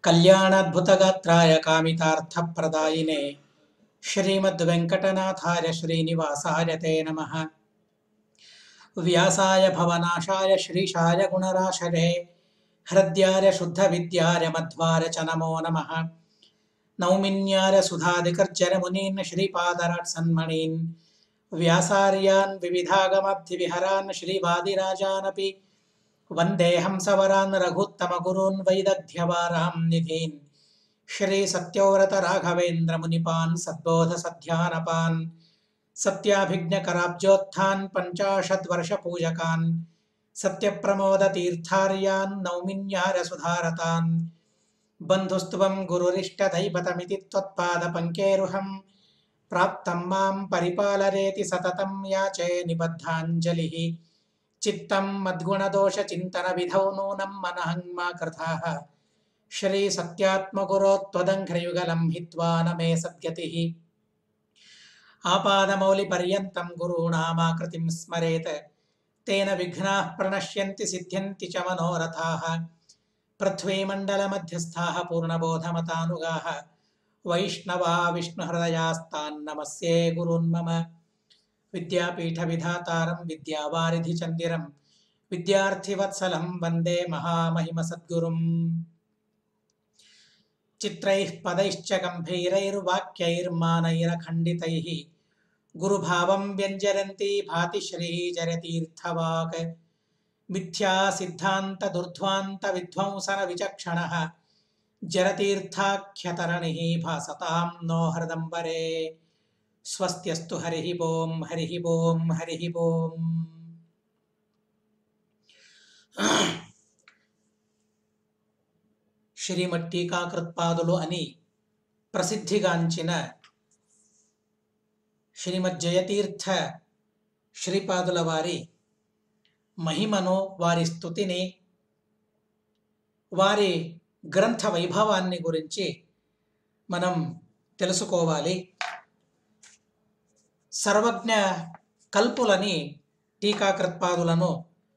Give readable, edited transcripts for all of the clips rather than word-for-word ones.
कल्याणाद्भुतगात्राय कामितार्थप्रदायिने श्रीमद्वेङ्कटनाथाय श्रीनिवासाय ते नमः। व्यासाय भवनाशाय श्रीशाय गुणराशरे हृद्याय शुद्धविद्याय मध्वाय च नमो नमः। नौमिन्याय सुधादिकर्जर मुनीन् श्रीपादराट्सन्मणीन् व्यासार्यान् विविधागमब्धिविहरान् श्रीवादिराजानपि वन्देऽहं सवरान् रघुत्तमगुरून् वैदग्ध्यवारां निधीन् श्रीसत्यव्रत राघवेन्द्र मुनिपान् सद्बोधसध्यानपान् सत्याभिज्ञकराब्जोत्थान् पञ्चाशद्वर्षपूजकान् सत्यप्रमोदतीर्थार्यान् नौमिन्यारसुधारतान् बन्धुस्त्वं गुरुरिष्टदैवतमिति त्वत्पादपङ्केरुहं प्राप्तं मां परिपालरेति सततं याचे निबद्धाञ्जलिः। चित्तं मद्गुणदोषचिन्तनविधौ नूनं मनहं मा कृथाः श्रीसत्यात्मगुरो त्वदङ्घ्रियुगलं हित्वा न मे सद्गतिः। आपादमौलिपर्यन्तं गुरूणामाकृतिं स्मरेत् तेन विघ्नाः प्रणश्यन्ति सिद्ध्यन्ति च मनोरथाः। पृथ्वीमण्डलमध्यस्थाः पूर्णबोधमतानुगाः वैष्णवा विष्णुहृदयास्तान्नमस्ये गुरून् मम। विद्यापीठविधातारं विद्यावारिधिचन्दिरं विद्यार्थिवत्सलं वन्दे महामहिमसद्गुरुम्। चित्रैः पदैश्च गम्भीरैर्वाक्यैर्मानैरखण्डितैः गुरुभावं व्यञ्जयन्ती भाति श्रीजयतीर्थवाक्। मिथ्या सिद्धान्त विध्वंसन विचक्षणः जरतीर्थाख्यतरणिः भासतां नो हृदम्बरे। स्वस्त्यस्तु हरिः ओं हरिः ओं हरिः ओं। శ్రీమద్ టీకాకృత్పాదులు అని ప్రసిద్ధిగాంచిన శ్రీమద్ జయతీర్థ శ్రీపాదుల వారి మహిమను, వారి స్తుతిని, వారి గ్రంథ వైభవాన్ని గురించి మనం తెలుసుకోవాలి. సర్వజ్ఞ కల్పులని టీకాకృత్పాదులను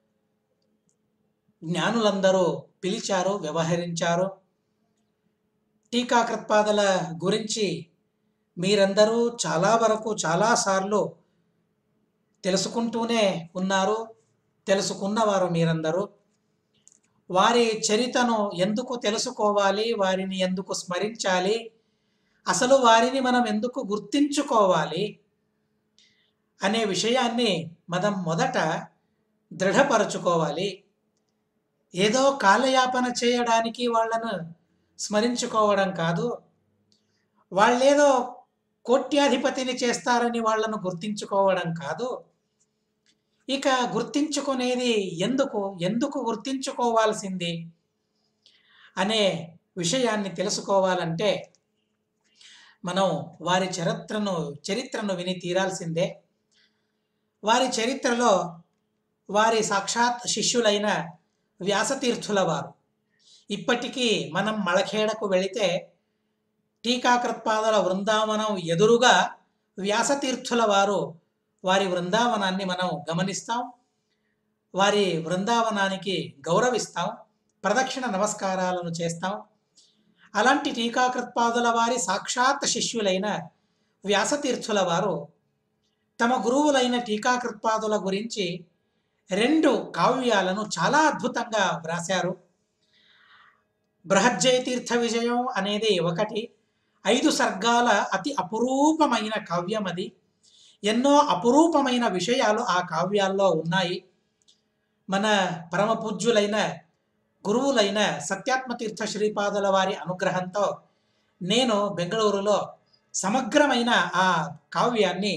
జ్ఞానులందరూ పిలిచారు, వ్యవహరించారు. టీకాకృత్పాదుల గురించి మీరందరూ చాలా వరకు చాలాసార్లు తెలుసుకుంటూనే ఉన్నారు, తెలుసుకున్నవారు మీరందరూ. వారి చరితను ఎందుకు తెలుసుకోవాలి, వారిని ఎందుకు స్మరించాలి, అసలు వారిని మనం ఎందుకు గుర్తించుకోవాలి అనే విషయాన్ని మనం మొదట దృఢపరచుకోవాలి. ఏదో కాలయాపన చేయడానికి వాళ్ళను స్మరించుకోవడం కాదు, వాళ్ళేదో కోట్యాధిపతిని చేస్తారని వాళ్ళను గుర్తించుకోవడం కాదు. ఇక గుర్తించుకునేది ఎందుకు గుర్తించుకోవాల్సింది అనే విషయాన్ని తెలుసుకోవాలంటే మనం వారి చరిత్రను విని తీరాల్సిందే. వారి చరిత్రలో వారి సాక్షాత్ శిష్యులైన వ్యాసతీర్థుల వారు, ఇప్పటికీ మనం మళఖేడకు వెళితే టీకాకృత్పాదుల వృందావనం ఎదురుగా వ్యాసతీర్థుల వారు వారి వృందావనాన్ని మనం గమనిస్తాం, వారి వృందావనానికి గౌరవిస్తాం, ప్రదక్షిణ నమస్కారాలను చేస్తాం. అలాంటి టీకాకృత్పాదుల వారి సాక్షాత్ శిష్యులైన వ్యాసతీర్థుల వారు తమ గురువులైన టీకాకృత్పాదుల గురించి 2 కావ్యాలను చాలా అద్భుతంగా వ్రాశారు. బృహజ్జయతీర్థ విజయం అనేది ఒకటి, 5 సర్గాల అతి అపురూపమైన కావ్యం అది. ఎన్నో అపురూపమైన విషయాలు ఆ కావ్యాల్లో ఉన్నాయి. మన పరమ పూజ్యులైన గురువులైన సత్యాత్మతీర్థ శ్రీపాదుల వారి అనుగ్రహంతో నేను బెంగళూరులో సమగ్రమైన ఆ కావ్యాన్ని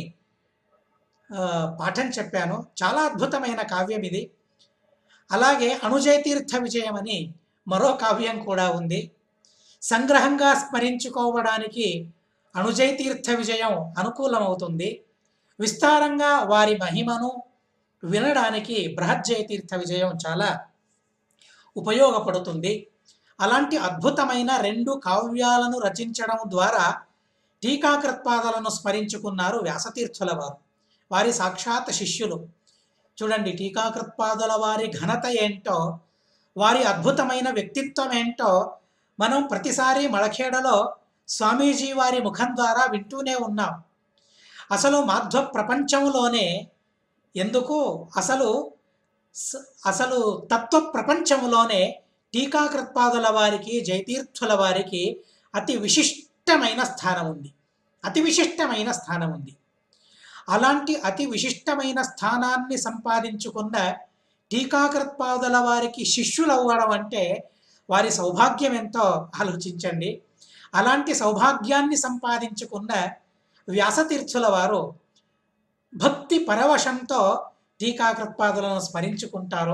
పాఠం చెప్పాను. చాలా అద్భుతమైన కావ్యం ఇది. అలాగే అనుజయతీర్థ విజయం అని మరో కావ్యం కూడా ఉంది. సంగ్రహంగా స్మరించుకోవడానికి అనుజయతీర్థ విజయం అనుకూలమవుతుంది. విస్తారంగా వారి మహిమను వినడానికి బృహజ్జయతీర్థ విజయం చాలా ఉపయోగపడుతుంది. అలాంటి అద్భుతమైన 2 కావ్యాలను రచించడం ద్వారా టీకాకృత్పాదులను స్మరించుకున్నారు వ్యాసతీర్థుల వారు, వారి సాక్షాత్ శిష్యులు. చూడండి, టీకాకృత్పాదుల వారి ఘనత ఏంటో, వారి అద్భుతమైన వ్యక్తిత్వం ఏంటో మనం ప్రతిసారి మళఖేడలో స్వామీజీ వారి ముఖం ద్వారా వింటూనే ఉన్నాం. అసలు మాధ్వ ప్రపంచంలోనే ఎందుకు అసలు తత్వ ప్రపంచంలోనే టీకాకృత్పాదుల వారికి, జయతీర్థుల వారికి అతి విశిష్టమైన స్థానం ఉంది. అతి విశిష్టమైన స్థానం ఉంది. అలాంటి అతి విశిష్టమైన స్థానాన్ని సంపాదించుకున్న టీకాకృత్పాదుల వారికి శిష్యులు అవ్వడం అంటే వారి సౌభాగ్యం ఎంతో ఆలోచించండి. అలాంటి సౌభాగ్యాన్ని సంపాదించుకున్న వ్యాసతీర్థుల వారు భక్తి పరవశంతో టీకాకృత్పాదులను స్మరించుకుంటారు.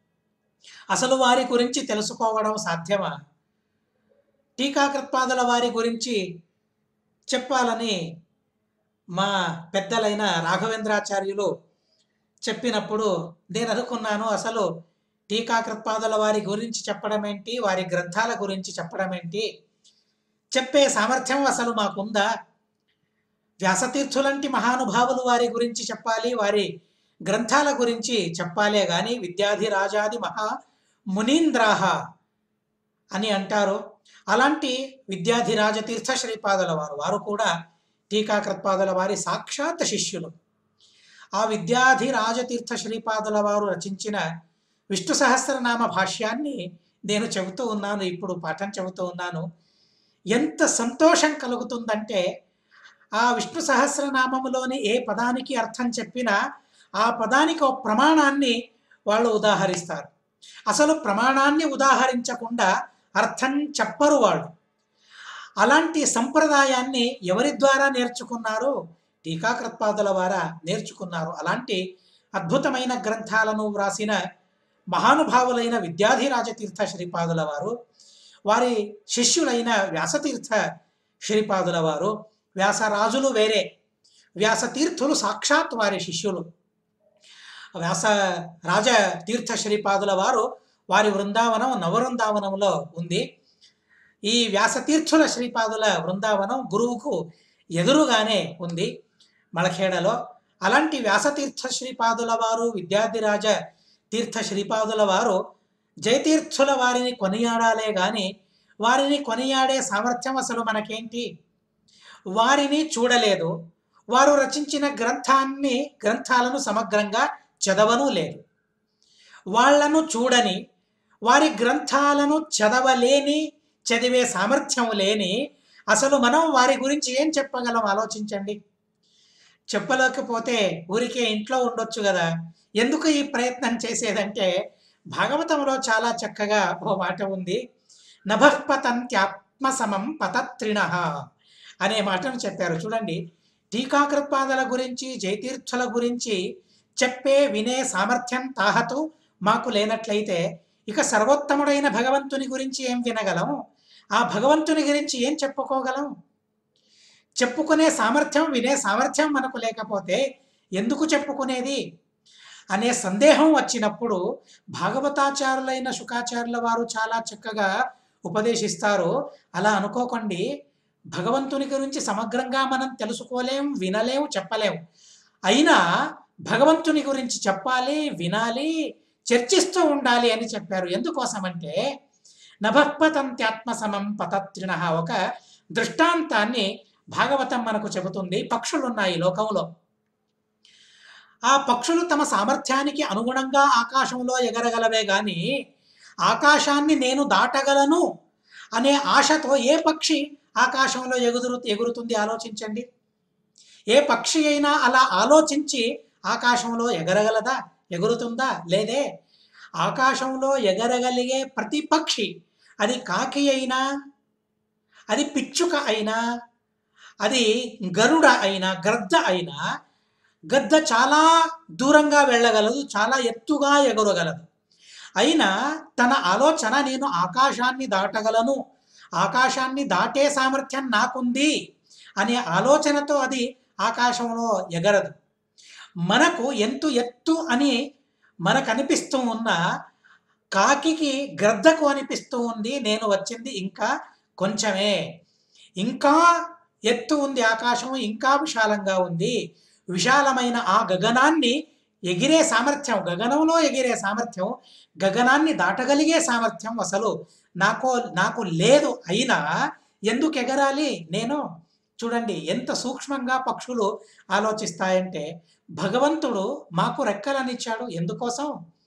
అసలు వారి గురించి తెలుసుకోవడం సాధ్యమా? టీకాకృత్పాదుల వారి గురించి చెప్పాలని మా పెద్దలైన రాఘవేంద్రాచార్యులు చెప్పినప్పుడు నేను అనుకున్నాను, అసలు టీకాకృత్పాదుల వారి గురించి చెప్పడం ఏంటి, వారి గ్రంథాల గురించి చెప్పడం ఏంటి, చెప్పే సామర్థ్యం అసలు మాకుందా? వ్యాసతీర్థులంటి మహానుభావులు వారి గురించి చెప్పాలి, వారి గ్రంథాల గురించి చెప్పాలే గాని విద్యాధిరాజాది మహా మునీంద్రాహ అని అంటారు. అలాంటి విద్యాధిరాజ తీర్థ శ్రీపాదుల వారు కూడా టీకాకృత్పాదుల వారి సాక్షాత్ శిష్యులు. ఆ విద్యాధిరాజ తీర్థ శ్రీపాదుల వారు రచించిన విష్ణు సహస్రనామ భాష్యాన్ని నేను చెబుతూ ఉన్నాను, ఇప్పుడు పాఠం చెబుతూ ఉన్నాను. ఎంత సంతోషం కలుగుతుందంటే ఆ విష్ణు సహస్రనామములోని ఏ పదానికి అర్థం చెప్పినా ఆ పదానికి ఒక ప్రమాణాన్ని వాళ్ళు ఉదాహరిస్తారు. అసలు ప్రమాణాన్ని ఉదాహరించకుండా అర్థం చెప్పరు వాళ్ళు. అలాంటి సంప్రదాయాన్ని ఎవరి ద్వారా నేర్చుకున్నారు? టీకాకృత్పాదుల వారా నేర్చుకున్నారు. అలాంటి అద్భుతమైన గ్రంథాలను వ్రాసిన మహానుభావులైన విద్యాధిరాజ తీర్థ శ్రీపాదుల వారు, వారి శిష్యులైన వ్యాసతీర్థ శ్రీపాదుల వారు, వ్యాసరాజులు వేరే, వ్యాసతీర్థులు సాక్షాత్ వారి శిష్యులు. వ్యాస రాజ తీర్థ శ్రీపాదుల వారు వారి బృందావనం నవవృందావనంలో ఉంది. ఈ వ్యాసతీర్థుల శ్రీపాదుల బృందావనం గురువుకు ఎదురుగానే ఉంది మళఖేడలో. అలాంటి వ్యాసతీర్థ శ్రీపాదుల వారు, విద్యాధిరాజ తీర్థ శ్రీపాదుల వారు జయతీర్థుల వారిని కొనియాడాలే గాని వారిని కొనియాడే సామర్థ్యం అసలు మనకేంటి? వారిని చూడలేదు, వారు రచించిన గ్రంథాలను సమగ్రంగా చదవను లేదు, వాళ్లను చూడని, వారి గ్రంథాలను చదవలేని, చదివే సామర్థ్యం లేని అసలు మనం వారి గురించి ఏం చెప్పగలం? ఆలోచించండి. చెప్పలేకపోతే ఊరికే ఇంట్లో ఉండొచ్చు కదా. ఎందుకు ఈ ప్రయత్నం చేసేదంటే భాగవతంలో చాలా చక్కగా ఓ మాట ఉంది, నభఃపతంత్యాత్మసమం పతత్రిణః అనే మాటను చెప్పారు. చూడండి, టీకాకృత్పాదుల గురించి, జయతీర్థుల గురించి చెప్పే వినే సామర్థ్యం తాహతు మాకు లేనట్లయితే ఇక సర్వోత్తముడైన భగవంతుని గురించి ఏం వినగలం? ఆ భగవంతుని గురించి ఏం చెప్పుకోగలం? చెప్పుకునే సామర్థ్యం, వినే సామర్థ్యం మనకు లేకపోతే ఎందుకు చెప్పుకునేది అనే సందేహం వచ్చినప్పుడు భాగవతాచారులైన శుకాచార్యుల వారు చాలా చక్కగా ఉపదేశిస్తారు. అలా అనుకోకండి, భగవంతుని గురించి సమగ్రంగా మనం తెలుసుకోలేం, వినలేం, చెప్పలేం. అయినా భగవంతుని గురించి చెప్పాలి, వినాలి, చర్చిస్తూ ఉండాలి అని చెప్పారు. ఎందుకోసమంటే నభఃపతంత్యాత్మసమం పతత్రిణః ఒక దృష్టాంతాన్ని భాగవతం మనకు చెబుతుంది. పక్షులున్నాయి లోకంలో. ఆ పక్షులు తమ సామర్థ్యానికి అనుగుణంగా ఆకాశంలో ఎగరగలవే గాని ఆకాశాన్ని నేను దాటగలను అనే ఆశతో ఏ పక్షి ఆకాశంలో ఎగురుతుంది? ఆలోచించండి. ఏ పక్షి అయినా అలా ఆలోచించి ఆకాశంలో ఎగరగలదా? ఎగురుతుందా? లేదే. ఆకాశంలో ఎగరగలిగే ప్రతి పక్షి, అది కాకి అయినా, అది పిచ్చుక అయినా, అది గరుడ అయినా, గద్ద అయినా, గద్ద చాలా దూరంగా వెళ్ళగలదు, చాలా ఎత్తుగా ఎగరగలదు. అయినా తన ఆలోచన నేను ఆకాశాన్ని దాటగలను, ఆకాశాన్ని దాటే సామర్థ్యం నాకుంది అనే ఆలోచనతో అది ఆకాశంలో ఎగరదు. మనకు ఎత్తు అని మనకు అనిపిస్తూ ఉన్న కాకికి, గ్రద్దకు అనిపిస్తూ ఉంది నేను వచ్చింది ఇంకా కొంచెమే, ఇంకా ఎత్తు ఉంది ఆకాశం, ఇంకా విశాలంగా ఉంది. విశాలమైన ఆ గగనాన్ని ఎగిరే సామర్థ్యం, గగనంలో ఎగిరే సామర్థ్యం, గగనాన్ని దాటగలిగే సామర్థ్యం అసలు నాకు నాకు లేదు అయినా ఎందుకు ఎగరాలి నేను? చూడండి ఎంత సూక్ష్మంగా పక్షులు ఆలోచిస్తాయంటే, భగవంతుడు మాకు రెక్కలనిచ్చాడు ఎందుకోసం?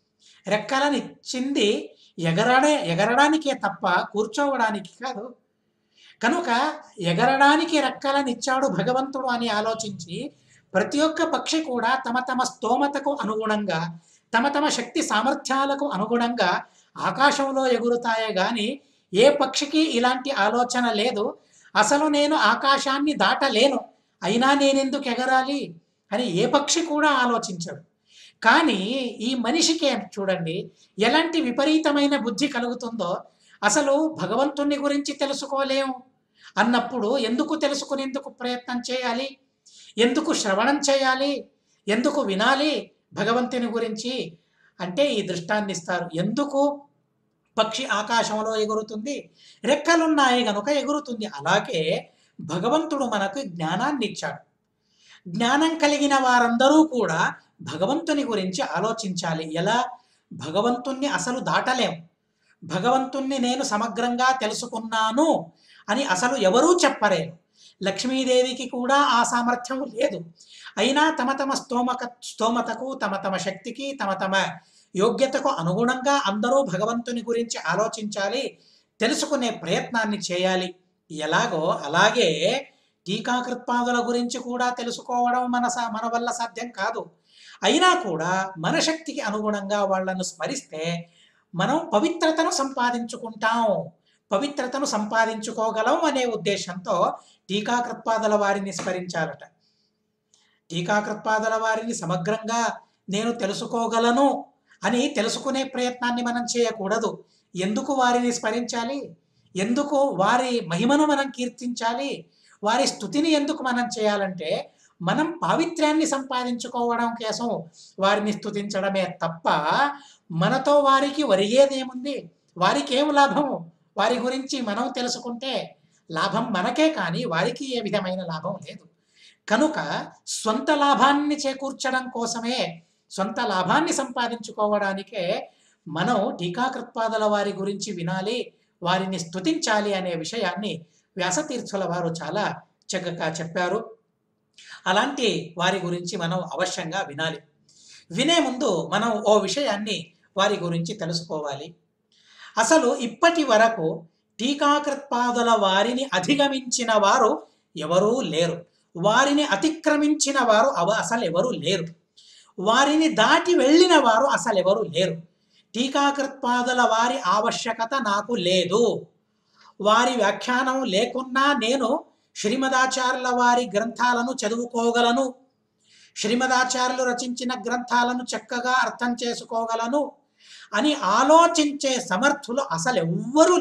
రెక్కలనిచ్చింది ఎగరడానికే తప్ప కూర్చోవడానికి కాదు. కనుక ఎగరడానికి రెక్కలనిచ్చాడు భగవంతుడు అని ఆలోచించి ప్రతి ఒక్క పక్షి కూడా తమ తమ స్తోమతకు అనుగుణంగా, తమ తమ శక్తి సామర్థ్యాలకు అనుగుణంగా ఆకాశంలో ఎగురుతాయే గాని ఏ పక్షికి ఇలాంటి ఆలోచన లేదు. అసలు నేను ఆకాశాన్ని దాటలేను, అయినా నేనెందుకు ఎగరాలి అని ఏ పక్షి కూడా ఆలోచించడు. కానీ ఈ మనిషికే చూడండి ఎలాంటి విపరీతమైన బుద్ధి కలుగుతుందో. అసలు భగవంతుని గురించి తెలుసుకోలేము అన్నప్పుడు ఎందుకు తెలుసుకునేందుకు ప్రయత్నం చేయాలి? ఎందుకు శ్రవణం చేయాలి? ఎందుకు వినాలి భగవంతుని గురించి అంటే ఈ దృష్టాన్ని ఇస్తారు. ఎందుకు పక్షి ఆకాశంలో ఎగురుతుంది? రెక్కలున్నాయి గనుక ఎగురుతుంది. అలాగే భగవంతుడు మనకు జ్ఞానాన్ని ఇచ్చాడు. జ్ఞానం కలిగిన వారందరూ కూడా భగవంతుని గురించి ఆలోచించాలి. ఎలా? భగవంతుణ్ణి అసలు దాటలేం. భగవంతుణ్ణి నేను సమగ్రంగా తెలుసుకున్నాను అని అసలు ఎవరూ చెప్పలేరు. లక్ష్మీదేవికి కూడా ఆ సామర్థ్యం లేదు. అయినా తమ తమ స్తోమతకు, తమ తమ శక్తికి, తమ తమ యోగ్యతకు అనుగుణంగా అందరూ భగవంతుని గురించి ఆలోచించాలి, తెలుసుకునే ప్రయత్నాన్ని చేయాలి. ఎలాగో అలాగే టీకాకృత్పాదుల గురించి కూడా తెలుసుకోవడం మన వల్ల సాధ్యం కాదు. అయినా కూడా మన శక్తికి అనుగుణంగా వాళ్ళను స్మరిస్తే మనం పవిత్రతను సంపాదించుకుంటాం, పవిత్రతను సంపాదించుకోగలం అనే ఉద్దేశంతో టీకాకృత్పాదుల వారిని స్మరించాలట. టీకాకృత్పాదుల వారిని సమగ్రంగా నేను తెలుసుకోగలను అని తెలుసుకునే ప్రయత్నాన్ని మనం చేయకూడదు. ఎందుకు వారిని స్మరించాలి? ఎందుకు వారి మహిమను మనం కీర్తించాలి? వారి స్తుతిని ఎందుకు మనం చేయాలంటే మనం పావిత్ర్యాన్ని సంపాదించుకోవడం కోసం వారిని స్తుతించడమే తప్ప మనతో వారికి ఒరిగేదేముంది? వారికి ఏం లాభము? వారి గురించి మనం తెలుసుకుంటే లాభం మనకే కానీ వారికి ఏ విధమైన లాభం లేదు. కనుక స్వంత లాభాన్ని చేకూర్చడం కోసమే, సొంత లాభాన్ని సంపాదించుకోవడానికే మనం టీకాకృత్పాదుల వారి గురించి వినాలి, వారిని స్తుతించాలి అనే విషయాన్ని వ్యాసతీర్థుల వారు చాలా చక్కగా చెప్పారు. అలాంటి వారి గురించి మనం అవశ్యంగా వినాలి. వినే ముందు మనం ఓ విషయాన్ని వారి గురించి తెలుసుకోవాలి. అసలు ఇప్పటి వరకు టీకాకృత్పాదుల వారిని అధిగమించిన వారు ఎవరూ లేరు. వారిని అతిక్రమించిన వారు అసలు ఎవరూ లేరు. వారిని దాటి వెళ్ళిన వారు అసలు ఎవరూ లేరు. టీకాకృత్పాదుల వారి ఆవశ్యకత నాకు లేదు. వారి వ్యాఖ్యానం లేకున్నా నేను శ్రీమదాచార్యుల వారి గ్రంథాలను చదువుకోగలను, శ్రీమదాచార్యులు రచించిన గ్రంథాలను చక్కగా అర్థం చేసుకోగలను అని ఆలోచించే సమర్థులు అసలెవ్వరూ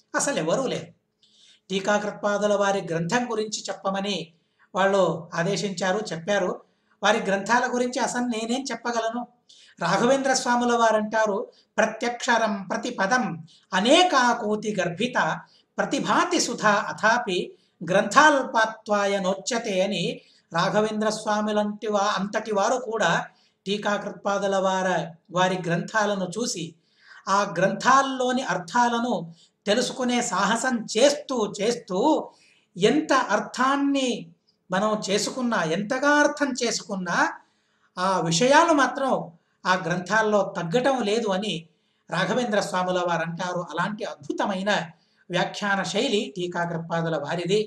లేరు. టీకాకృత్పాదుల వారి గ్రంథం గురించి చెప్పమని వాళ్ళు ఆదేశించారు, చెప్పారు. వారి గ్రంథాల గురించి అసలు నేనేం చెప్పగలను? రాఘవేంద్ర స్వాముల వారంటారు, ప్రత్యక్షరం ప్రతిపదం అనేకాకూతి గర్భిత ప్రతిభాతి సుధా అథాపి గ్రంథాల్పాత్వాయ నోచ్యతే అని రాఘవేంద్ర స్వాములంటి అంతటి వారు కూడా టీకాకృత్పాదుల వారి గ్రంథాలను చూసి ఆ గ్రంథాల్లోని అర్థాలను తెలుసుకునే సాహసం చేస్తూ ఎంత అర్థాన్ని మనం చేసుకున్నా, ఎంతగా అర్థం చేసుకున్నా ఆ విషయాలు మాత్రం ఆ గ్రంథాల్లో తగ్గటం లేదు అని రాఘవేంద్ర స్వాముల వారు అంటారు. అలాంటి అద్భుతమైన వ్యాఖ్యాన శైలి టీకాకృత్పాదుల వారిది.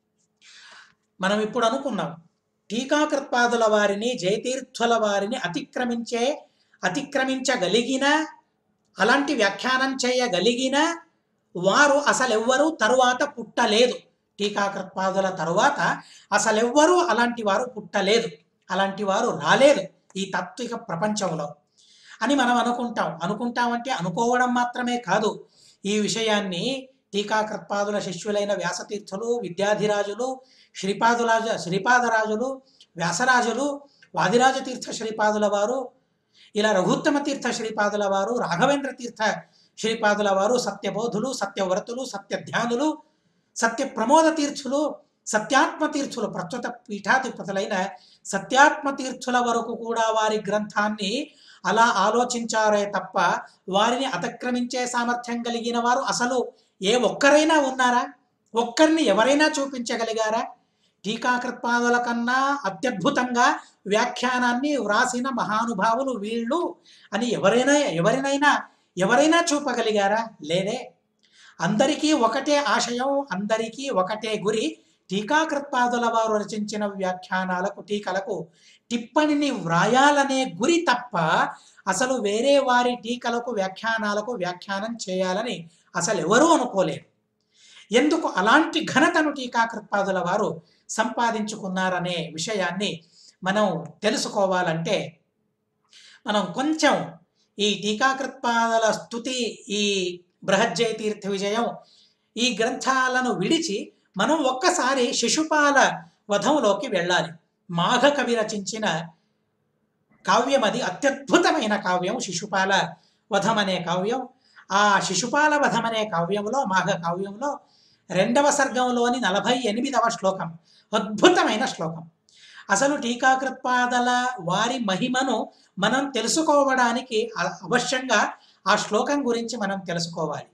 మనం ఇప్పుడు అనుకున్నాం, టీకాకృత్పాదుల వారిని, జయతీర్థుల వారిని అతిక్రమించగలిగిన, అలాంటి వ్యాఖ్యానం చేయగలిగిన వారు అసలెవ్వరూ తరువాత పుట్టలేదు. టీకాకృత్పాదుల తరువాత అసలెవ్వరూ అలాంటి వారు పుట్టలేదు, అలాంటి వారు రాలేదు ఈ తాత్విక ప్రపంచంలో అని మనం అనుకుంటామంటే అనుకోవడం మాత్రమే కాదు. ఈ విషయాన్ని టీకాకృత్పాదుల శిష్యులైన వ్యాసతీర్థులు, విద్యాధిరాజులు, శ్రీపాదరాజులు, వ్యాసరాజులు, వాదిరాజ తీర్థ శ్రీపాదుల వారు, ఇలా రఘుత్తమ తీర్థ శ్రీపాదుల వారు, రాఘవేంద్ర తీర్థ శ్రీపాదుల వారు, సత్యబోధులు, సత్యవ్రతులు, సత్యధ్యానులు, సత్య ప్రమోద తీర్థులు, సత్యాత్మ తీర్థులు, ప్రస్తుత పీఠాధిపతులైన సత్యాత్మ తీర్థుల వరకు కూడా వారి గ్రంథాన్ని అలా ఆలోచించారే తప్ప వారిని అతిక్రమించే సామర్థ్యం కలిగిన వారు అసలు ఏ ఒక్కరైనా ఉన్నారా? ఒక్కరిని ఎవరైనా చూపించగలిగారా? టీకాకృత్పాదుల కన్నా అత్యద్భుతంగా వ్యాఖ్యానాన్ని వ్రాసిన మహానుభావులు వీళ్ళు అని ఎవరైనా చూపగలిగారా? లేదే. అందరికీ ఒకటే ఆశయం, అందరికీ ఒకటే గురి. టీకాకృత్పాదుల వారు రచించిన వ్యాఖ్యానాలకు, టీకలకు టిప్పణిని వ్రాయాలనే గురి తప్ప అసలు వేరే వారి టీకలకు, వ్యాఖ్యానాలకు వ్యాఖ్యానం చేయాలని అసలు ఎవరూ అనుకోలేరు. ఎందుకు అలాంటి ఘనతను టీకాకృత్పాదుల వారు సంపాదించుకున్నారనే విషయాన్ని మనం తెలుసుకోవాలంటే మనం కొంచెం ఈ టీకాకృత్పాదుల స్తుతి, ఈ బృహజ్జయతీర్థ విజయం, ఈ గ్రంథాలను విడిచి మనం ఒక్కసారి శిశుపాల వధంలోకి వెళ్ళాలి. మాఘకవి రచించిన కావ్యం అది, అత్యద్భుతమైన కావ్యం శిశుపాల వధం అనే కావ్యం. ఆ శిశుపాల వధం అనే కావ్యంలో, మాఘ కావ్యంలో 2వ సర్గంలోని 48వ శ్లోకం అద్భుతమైన శ్లోకం. అసలు టీకాకృత్పాదుల వారి మహిమను మనం తెలుసుకోవడానికి అవశ్యంగా ఆ శ్లోకం గురించి మనం తెలుసుకోవాలి.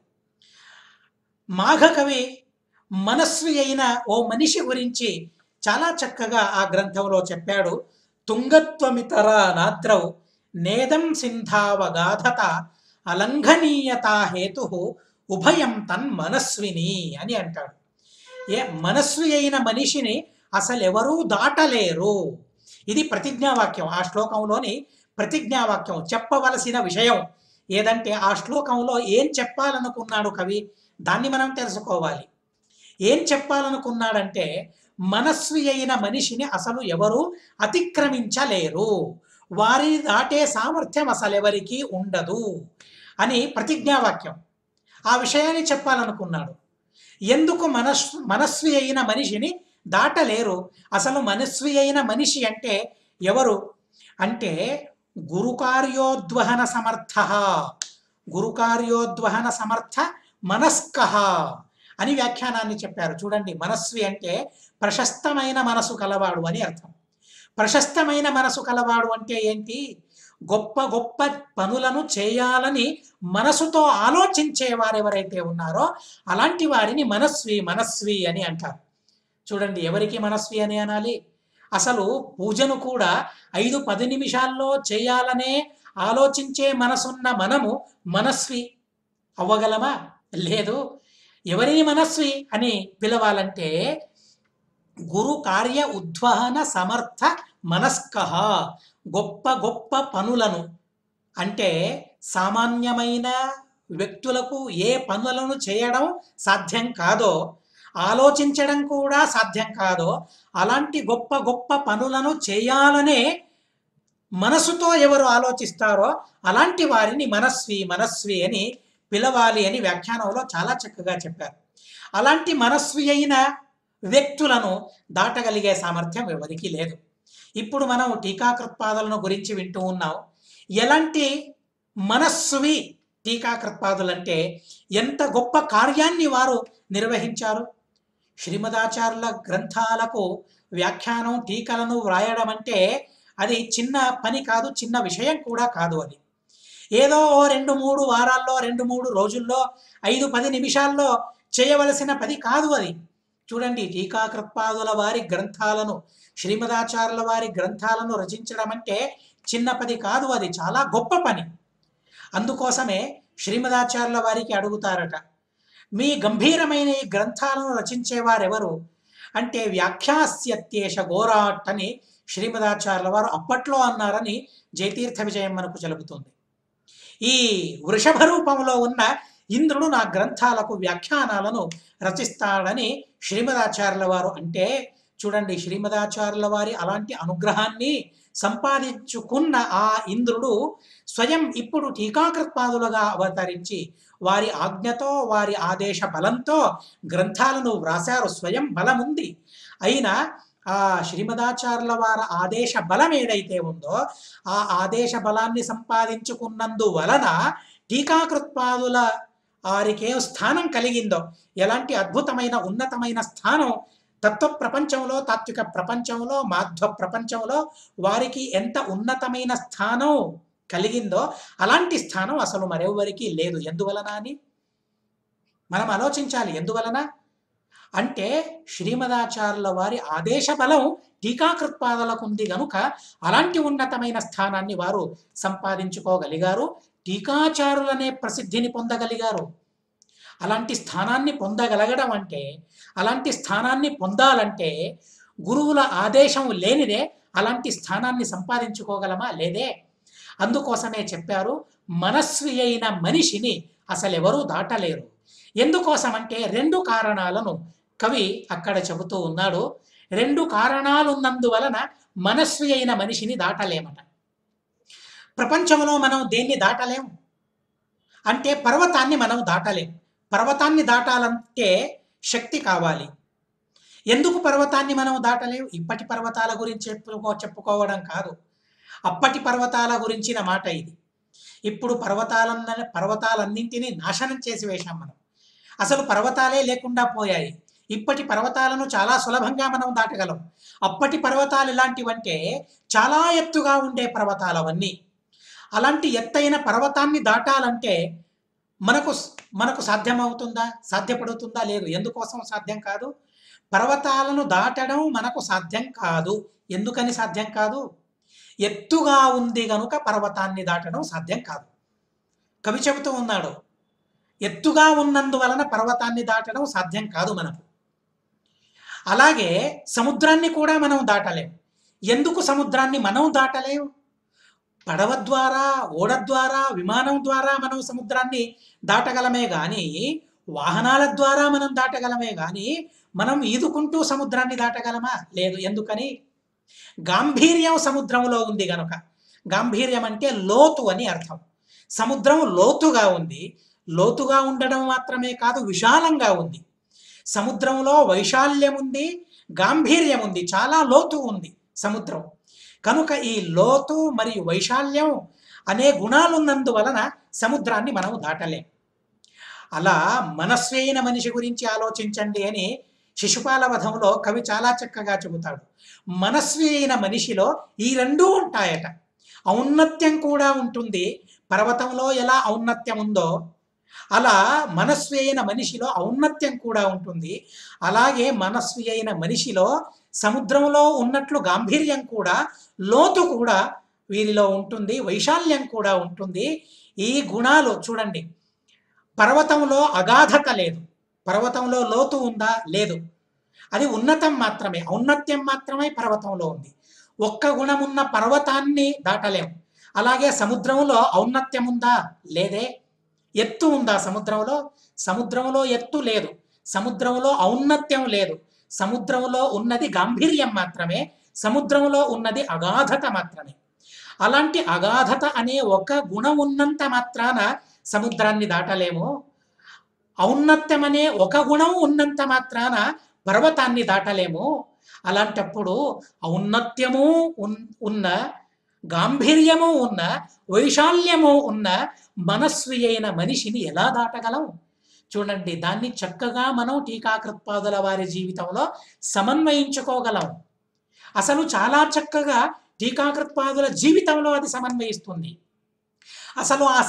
మాఘకవి మనస్వి అయిన ఓ మనిషి గురించి చాలా చక్కగా ఆ గ్రంథంలో చెప్పాడు. తుంగత్వమితర నాద్రౌ నేదం సింధావగాధత అలంఘనీయతా హేతు ఉభయం తన్ మనస్విని అని అంటాడు. మనస్వి అయిన మనిషిని అసలెవరూ దాటలేరు. ఇది ప్రతిజ్ఞావాక్యం. ఆ శ్లోకంలోని ప్రతిజ్ఞావాక్యం, చెప్పవలసిన విషయం ఏదంటే ఆ శ్లోకంలో ఏం చెప్పాలనుకున్నాడు కవి, దాన్ని మనం తెలుసుకోవాలి. ఏం చెప్పాలనుకున్నాడంటే మనస్వి అయిన మనిషిని అసలు ఎవరు అతిక్రమించలేరు, వారిని దాటే సామర్థ్యం అసలెవరికి ఉండదు అని ప్రతిజ్ఞావాక్యం. ఆ విషయాన్ని చెప్పాలనుకున్నాడు. ఎందుకు మనస్వి అయిన మనిషిని దాటలేరు? అసలు మనస్వి అయిన మనిషి అంటే ఎవరు అంటే గురుకార్యోద్వహన సమర్థ, గురుకార్యోద్వహన సమర్థ మనస్క అని వ్యాఖ్యానాన్ని చెప్పారు. చూడండి, మనస్వి అంటే ప్రశస్తమైన మనసు కలవాడు అని అర్థం. ప్రశస్తమైన మనసు కలవాడు అంటే ఏంటి? గొప్ప గొప్ప పనులను చేయాలని మనసుతో ఆలోచించే వారెవరైతే ఉన్నారో అలాంటి వారిని మనస్వి అని అంటారు. చూడండి, ఎవరికి మనస్వి అని అనాలి? అసలు పూజను కూడా 5-10 నిమిషాల్లో చేయాలనే ఆలోచించే మనసున్న మనము మనస్వి అవ్వగలమా? లేదు. ఎవరిని మనస్వి అని పిలవాలంటే గురు కార్య ఉద్వహన సమర్థ మనస్క. గొప్ప గొప్ప పనులను అంటే సామాన్యమైన వ్యక్తులకు ఏ పనులను చేయడం సాధ్యం కాదో, ఆలోచించడం కూడా సాధ్యం కాదో అలాంటి గొప్ప గొప్ప పనులను చేయాలనే మనసుతో ఎవరు ఆలోచిస్తారో అలాంటి వారిని మనస్వి అని పిలవాలి అని వ్యాఖ్యానంలో చాలా చక్కగా చెప్పారు. అలాంటి మనస్వి అయిన వ్యక్తులను దాటగలిగే సామర్థ్యం ఎవరికీ లేదు. ఇప్పుడు మనం టీకాకృత్పాదులను గురించి వింటూ ఉన్నాం. ఎలాంటి మనస్వి టీకాకృత్పాదులంటే ఎంత గొప్ప కార్యాన్ని వారు నిర్వహించారు. శ్రీమదాచార్యుల గ్రంథాలకు వ్యాఖ్యానం, టీకలను వ్రాయడం అంటే అది చిన్న పని కాదు, చిన్న విషయం కూడా కాదు. అది ఏదో 2-3 వారాల్లో, 2-3 రోజుల్లో, 5-10 నిమిషాల్లో చేయవలసిన పని కాదు అది. చూడండి, టీకాకృత్పాదుల వారి గ్రంథాలను, శ్రీమదాచార్యుల వారి గ్రంథాలను రచించడం అంటే చిన్న పని కాదు, అది చాలా గొప్ప పని. అందుకోసమే శ్రీమదాచార్యుల వారికి అడుగుతారట, మీ గంభీరమైన ఈ గ్రంథాలను రచించేవారెవరు అంటే వ్యాఖ్యాస్యత్యేష ఘోరాట్ అని శ్రీమదాచార్యుల వారు అప్పట్లో అన్నారని జయతీర్థ విజయం మనకు చెబుతుంది. ఈ వృషభ రూపంలో ఉన్న ఇంద్రుడు నా గ్రంథాలకు వ్యాఖ్యానాలను రచిస్తాడని శ్రీమదాచార్యుల వారు అంటే, చూడండి, శ్రీమదాచార్యుల వారి అలాంటి అనుగ్రహాన్ని సంపాదించుకున్న ఆ ఇంద్రుడు స్వయం ఇప్పుడు టీకాకృత్పాదులుగా అవతరించి వారి ఆజ్ఞతో, వారి ఆదేశ బలంతో గ్రంథాలను వ్రాసారు. స్వయం బలం ఉంది. అయినా ఆ శ్రీమదాచార్యుల వారి ఆదేశ బలం ఏదైతే ఉందో ఆ ఆదేశ బలాన్ని సంపాదించుకున్నందువలన టీకాకృత్పాదుల వారికేం స్థానం కలిగిందో, ఎలాంటి అద్భుతమైన ఉన్నతమైన స్థానం తత్వ ప్రపంచంలో, తాత్విక ప్రపంచంలో, మాధ్వ ప్రపంచంలో వారికి ఎంత ఉన్నతమైన స్థానం కలిగిందో అలాంటి స్థానం అసలు మరెవరికి లేదు. ఎందువలన అని మనం ఆలోచించాలి. ఎందువలన అంటే శ్రీమదాచార్యుల వారి ఆదేశ బలం టీకాకృత్పాదులకు ఉంది గనుక అలాంటి ఉన్నతమైన స్థానాన్ని వారు సంపాదించుకోగలిగారు. టీకాచారులనే ప్రసిద్ధిని పొందగలిగారు. అలాంటి స్థానాన్ని పొందగలగడం అంటే, అలాంటి స్థానాన్ని పొందాలంటే గురువుల ఆదేశం లేనిదే అలాంటి స్థానాన్ని సంపాదించుకోగలమా? లేదే. అందుకోసమే చెప్పారు, మనస్వి అయిన మనిషిని అసలెవరూ దాటలేరు. ఎందుకోసమంటే 2 కారణాలను కవి అక్కడ చెబుతూ ఉన్నాడు. 2 కారణాలున్నందువలన మనస్వి అయిన మనిషిని దాటలేమట. ప్రపంచంలో మనం దేన్ని దాటలేం అంటే పర్వతాన్ని మనం దాటలేం. పర్వతాన్ని దాటాలంటే శక్తి కావాలి. ఎందుకు పర్వతాన్ని మనం దాటలేం? ఇప్పటి పర్వతాల గురించి చెప్పుకోవడం కాదు, అప్పటి పర్వతాల గురించిన మాట ఇది. ఇప్పుడు పర్వతాలన్నింటినీ నాశనం చేసి వేశాం మనం. అసలు పర్వతాలే లేకుండా పోయాయి. ఇప్పటి పర్వతాలను చాలా సులభంగా మనం దాటగలం. అప్పటి పర్వతాలు ఎలాంటివంటే చాలా ఎత్తుగా ఉండే పర్వతాలు అవన్నీ. అలాంటి ఎత్తైన పర్వతాన్ని దాటాలంటే మనకు సాధ్యమవుతుందా? సాధ్యపడుతుందా? లేదు. ఎందుకోసం సాధ్యం కాదు? పర్వతాలను దాటడం మనకు సాధ్యం కాదు. ఎందుకని సాధ్యం కాదు? ఎత్తుగా ఉంది గనుక పర్వతాన్ని దాటడం సాధ్యం కాదు. కవి చెబుతూ ఉన్నాడు, ఎత్తుగా ఉన్నందువలన పర్వతాన్ని దాటడం సాధ్యం కాదు మనకు. అలాగే సముద్రాన్ని కూడా మనం దాటలేం. ఎందుకు సముద్రాన్ని మనం దాటలేం? పడవ ద్వారా, ఓడ ద్వారా, విమానం ద్వారా మనం సముద్రాన్ని దాటగలమే కానీ, వాహనాల ద్వారా మనం దాటగలమే కానీ, మనం ఈదుకుంటూ సముద్రాన్ని దాటగలమా? లేదు. ఎందుకని? గాంభీర్యం సముద్రంలో ఉంది గనుక. గాంభీర్యం అంటే లోతు అని అర్థం. సముద్రం లోతుగా ఉంది. లోతుగా ఉండడం మాత్రమే కాదు, విశాలంగా ఉంది. సముద్రంలో వైశాల్యం ఉంది, గాంభీర్యం ఉంది, చాలా లోతు ఉంది సముద్రం. కనుక ఈ లోతు మరియు వైశాల్యం అనే గుణాలున్నందువలన సముద్రాన్ని మనం దాటలేం. అలా మనస్వైన మనిషి గురించి ఆలోచించండి అని శిశుపాల వధంలో కవి చాలా చక్కగా చెబుతాడు. మనస్వి అయిన మనిషిలో ఈ 2 ఉంటాయట. ఔన్నత్యం కూడా ఉంటుంది. పర్వతంలో ఎలా ఔన్నత్యం ఉందో అలా మనస్వి అయిన మనిషిలో ఔన్నత్యం కూడా ఉంటుంది. అలాగే మనస్వి అయిన మనిషిలో సముద్రంలో ఉన్నట్లు గాంభీర్యం కూడా, లోతు కూడా వీరిలో ఉంటుంది, వైశాల్యం కూడా ఉంటుంది. ఈ గుణాలు చూడండి. పర్వతంలో అగాధత లేదు. పర్వతంలో లోతు ఉందా? లేదు. అది ఉన్నతం మాత్రమే, ఔన్నత్యం మాత్రమే పర్వతంలో ఉంది. ఒక్క గుణమున్న పర్వతాన్ని దాటలేం. అలాగే సముద్రంలో ఔన్నత్యం ఉందా? లేదే. ఎత్తు ఉందా సముద్రంలో? సముద్రంలో ఎత్తు లేదు. సముద్రంలో ఔన్నత్యం లేదు. సముద్రంలో ఉన్నది గాంభీర్యం మాత్రమే. సముద్రంలో ఉన్నది అగాధత మాత్రమే. అలాంటి అగాధత అనే ఒక గుణం ఉన్నంత మాత్రాన సముద్రాన్ని దాటలేము. ఔన్నత్యం అనే ఒక గుణం ఉన్నంత మాత్రాన పర్వతాన్ని దాటలేము. అలాంటప్పుడు ఔన్నత్యము ఉన్న, గాంభీర్యము ఉన్న, వైశాల్యము ఉన్న మనస్వి అయిన మనిషిని ఎలా దాటగలం? చూడండి, దాన్ని చక్కగా మనం టీకాకృత్పాదుల వారి జీవితంలో సమన్వయించుకోగలం. అసలు చాలా చక్కగా టీకాకృత్పాదుల జీవితంలో అది సమన్వయిస్తుంది. అసలు ఆ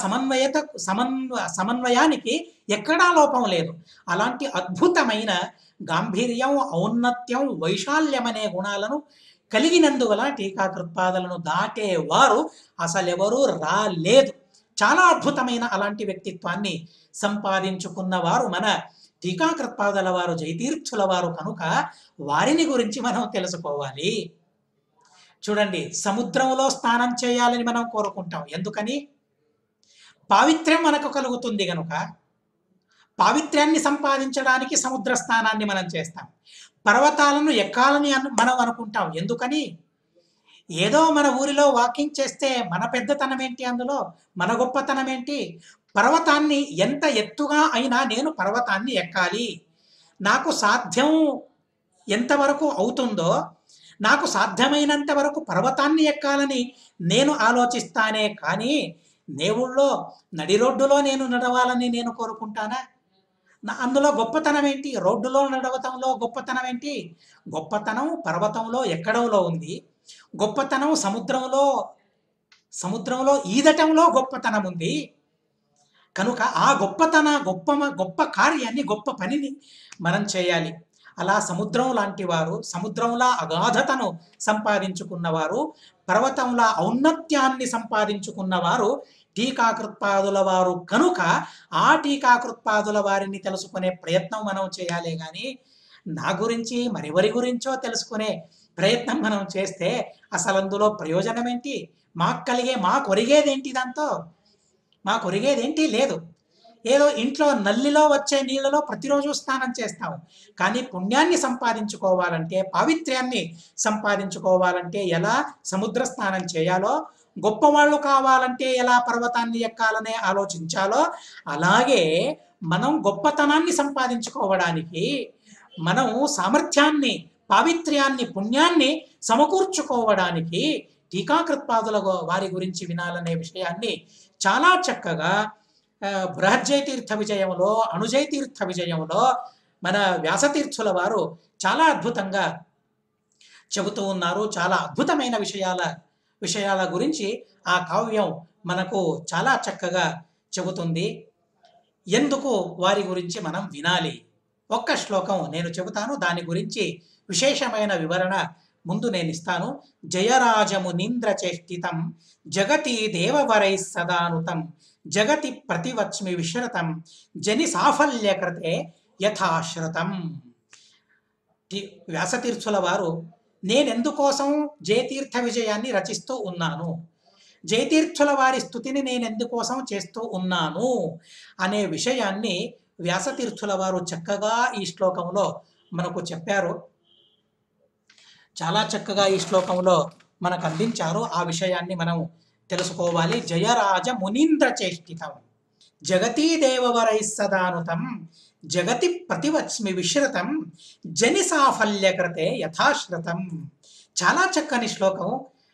సమన్వయానికి ఎక్కడా లోపం లేదు. అలాంటి అద్భుతమైన గాంభీర్యం, ఔన్నత్యం, వైశాల్యం అనే గుణాలను కలిగినందువల్ల టీకాకృత్పాదులను దాటేవారు అసలెవరూ రాలేదు. చాలా అద్భుతమైన అలాంటి వ్యక్తిత్వాన్ని సంపాదించుకున్నవారు మన టీకాకృత్పాదుల వారు, జయతీర్థుల వారు కనుక వారిని గురించి మనం తెలుసుకోవాలి. చూడండి, సముద్రంలో స్నానం చేయాలని మనం కోరుకుంటాం. ఎందుకని? పావిత్ర్యం మనకు కలుగుతుంది గనుక. పావిత్ర్యాన్ని సంపాదించడానికి సముద్ర స్నానాన్ని మనం చేస్తాం. పర్వతాలను ఎక్కాలని మనం అనుకుంటాం. ఎందుకని? ఏదో మన ఊరిలో వాకింగ్ చేస్తే మన పెద్దతనం ఏంటి? అందులో మన గొప్పతనం ఏంటి? పర్వతాన్ని ఎంత ఎత్తుగా అయినా నేను పర్వతాన్ని ఎక్కాలి. నాకు సాధ్యం ఎంతవరకు అవుతుందో, నాకు సాధ్యమైనంత వరకు పర్వతాన్ని ఎక్కాలని నేను ఆలోచిస్తానే కానీ దేవుళ్ళో నడి రోడ్డులో నేను నడవాలని నేను కోరుకుంటానా? అందులో గొప్పతనం ఏంటి? రోడ్డులో నడవటంలో గొప్పతనం ఏంటి? గొప్పతనం పర్వతంలో ఎక్కడంలో ఉంది. గొప్పతనం సముద్రంలో సముద్రంలో ఈదటంలో గొప్పతనం ఉంది. కనుక ఆ గొప్ప కార్యాన్ని, గొప్ప పనిని మనం చేయాలి. అలా సముద్రం లాంటి వారు, సముద్రంలా అగాధతను సంపాదించుకున్నవారు, పర్వతంలా ఔన్నత్యాన్ని సంపాదించుకున్నవారు టీకాకృత్పాదుల వారు కనుక ఆ టీకాకృత్పాదుల వారిని తెలుసుకునే ప్రయత్నం మనం చేయాలి. కానీ నా గురించి మరెవరి గురించో తెలుసుకునే ప్రయత్నం మనం చేస్తే అసలు అందులో ప్రయోజనం ఏంటి? మాకు ఒరిగేదేంటి? దాంతో మాకు ఒరిగేదేంటి లేదు. ఏదో ఇంట్లో నల్లిలో వచ్చే నీళ్ళలో ప్రతిరోజు స్నానం చేస్తాము. కానీ పుణ్యాన్ని సంపాదించుకోవాలంటే, పావిత్ర్యాన్ని సంపాదించుకోవాలంటే ఎలా సముద్ర స్నానం చేయాలో, గొప్పవాళ్ళు కావాలంటే ఎలా పర్వతాన్ని ఎక్కాలనే ఆలోచించాలో, అలాగే మనం గొప్పతనాన్ని సంపాదించుకోవడానికి, మనం సామర్థ్యాన్ని, పావిత్ర్యాన్ని, పుణ్యాన్ని సమకూర్చుకోవడానికి టీకాకృత్పాదుల వారి గురించి వినాలనే విషయాన్ని చాలా చక్కగా బృహజ్జయతీర్థ విజయంలో, అణుజయతీర్థ విజయంలో మన వ్యాసతీర్థుల వారు చాలా అద్భుతంగా చెబుతూ ఉన్నారు. చాలా అద్భుతమైన విషయాల గురించి ఆ కావ్యం మనకు చాలా చక్కగా చెబుతుంది. ఎందుకు వారి గురించి మనం వినాలి? ఒక్క శ్లోకం నేను చెబుతాను, దాని గురించి విశేషమైన వివరణ ముందు నేను ఇస్తాను. జయరాజమునీంద్ర చేష్టితం జగతి దేవవరై సదానుతం జగతి ప్రతివచ్మి విశ్రతం జని సాఫల్యకృతే యథాశ్రతం. వ్యాసతీర్థుల వారు నేనెందుకోసం జయతీర్థ విజయాన్ని రచిస్తూ ఉన్నాను, జయతీర్థుల వారి స్థుతిని నేనెందుకోసం చేస్తూ ఉన్నాను అనే విషయాన్ని వ్యాసతీర్థుల వారు చక్కగా ఈ శ్లోకంలో మనకు చెప్పారు. చాలా చక్కగా ఈ శ్లోకంలో మనకు అందించారు. ఆ విషయాన్ని మనం తెలుసుకోవాలి. జయరాజ మునీంద్ర చేష్టితం జగతీ దేవవరై సదానుతం జగతి ప్రతివచ్మి విశ్రతం జని సాఫల్యకృతే యథాశ్రతం. చాలా చక్కని శ్లోకం.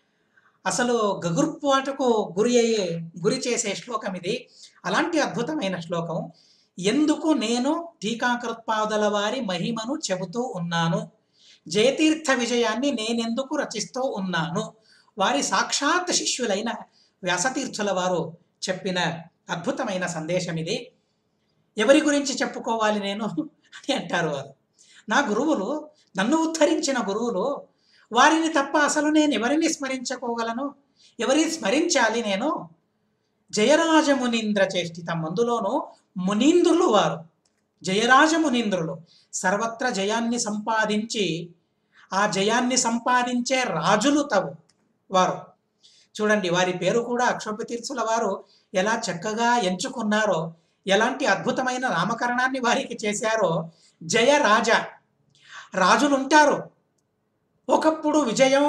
అసలు గగుర్పాటుకు గురి చేసే శ్లోకం ఇది. అలాంటి అద్భుతమైన శ్లోకం. ఎందుకు నేను టీకాకృత్పాదుల వారి మహిమను చెబుతూ ఉన్నాను, జయతీర్థ విజయాన్ని నేనెందుకు రచిస్తూ ఉన్నాను, వారి సాక్షాత్ శిష్యులైన వ్యాసతీర్థుల వారు చెప్పిన అద్భుతమైన సందేశం ఇది. ఎవరి గురించి చెప్పుకోవాలి నేను అని అంటారు వారు. నా గురువులు, నన్ను ఉద్ధరించిన గురువులు, వారిని తప్ప అసలు నేను ఎవరిని స్మరించుకోగలను? ఎవరిని స్మరించాలి నేను? జయరాజమునీంద్ర చేష్టితం, అందులోనూ మునీంద్రులు వారు, జయరాజమునీంద్రులు సర్వత్ర జయాన్ని సంపాదించి ఆ జయాన్ని సంపాదించే రాజులు వారు. చూడండి, వారి పేరు కూడా అక్షోభ్యతీర్థుల వారు ఎలా చక్కగా ఎంచుకున్నారో, ఎలాంటి అద్భుతమైన నామకరణాన్ని వారికి చేశారో. జయరాజ, రాజులుంటారు. ఒకప్పుడు విజయం,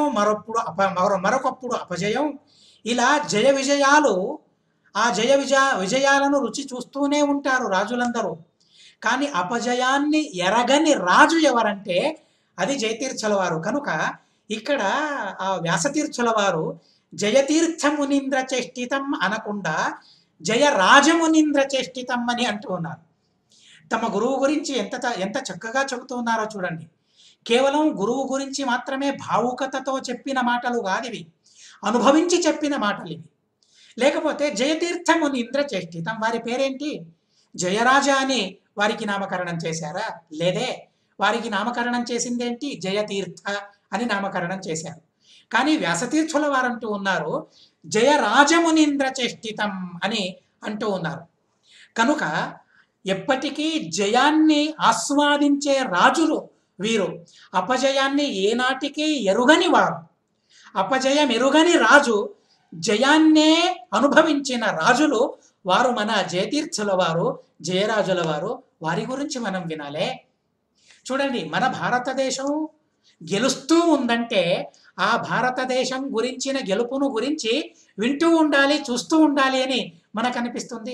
మరొకప్పుడు అపజయం. ఇలా జయ విజయాలు, ఆ విజయాలను రుచి చూస్తూనే ఉంటారు రాజులందరూ. కానీ అపజయాన్ని ఎరగని రాజు ఎవరంటే అది జయతీర్థుల వారు. కనుక ఇక్కడ ఆ వ్యాసతీర్థుల వారు జయతీర్థ మునీంద్ర చేష్టితం అనకుండా జయరాజమునీంద్ర చేష్టితం అని అంటూ ఉన్నారు. తమ గురువు గురించి ఎంత చక్కగా చెబుతూ ఉన్నారో చూడండి. కేవలం గురువు గురించి మాత్రమే భావుకతతో చెప్పిన మాటలు కాదివి, అనుభవించి చెప్పిన మాటలు ఇవి. లేకపోతే జయతీర్థ మునీంద్ర చేష్టితం, వారి పేరేంటి? జయరాజ అని వారికి నామకరణం చేశారా? లేదే. వారికి నామకరణం చేసిందేంటి? జయతీర్థ అని నామకరణం చేశారు. కానీ వ్యాసతీర్థుల వారంటూ ఉన్నారు జయరాజమునీంద్ర చేష్టితం అని అంటూ ఉన్నారు. కనుక ఎప్పటికీ జయాన్ని ఆస్వాదించే రాజులు వీరు. అపజయాన్ని ఏనాటికి ఎరుగని వారు. అపజయం ఎరుగని రాజు, జయాన్నే అనుభవించిన రాజులు వారు మన జయతీర్థుల వారు, జయరాజుల వారు. వారి గురించి మనం వినాలే. చూడండి, మన భారతదేశం గెలుస్తూ ఉందంటే ఆ భారతదేశం గురించిన గెలుపును గురించి వింటూ ఉండాలి, చూస్తూ ఉండాలి అని మనకు అనిపిస్తుంది.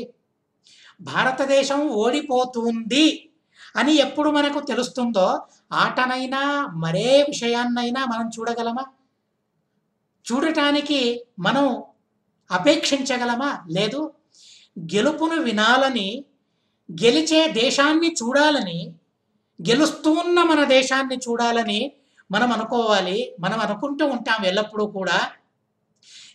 భారతదేశం ఓడిపోతుంది అని ఎప్పుడు మనకు తెలుస్తుందో ఆటనైనా మరే విషయాన్నైనా మనం చూడగలమా? చూడటానికి మనం అపేక్షించగలమా? లేదు. గెలుపును వినాలని, గెలిచే దేశాన్ని చూడాలని, గెలుస్తూ ఉన్న మన దేశాన్ని చూడాలని మనం అనుకోవాలి. మనం అనుకుంటూ ఉంటాం ఎల్లప్పుడూ కూడా.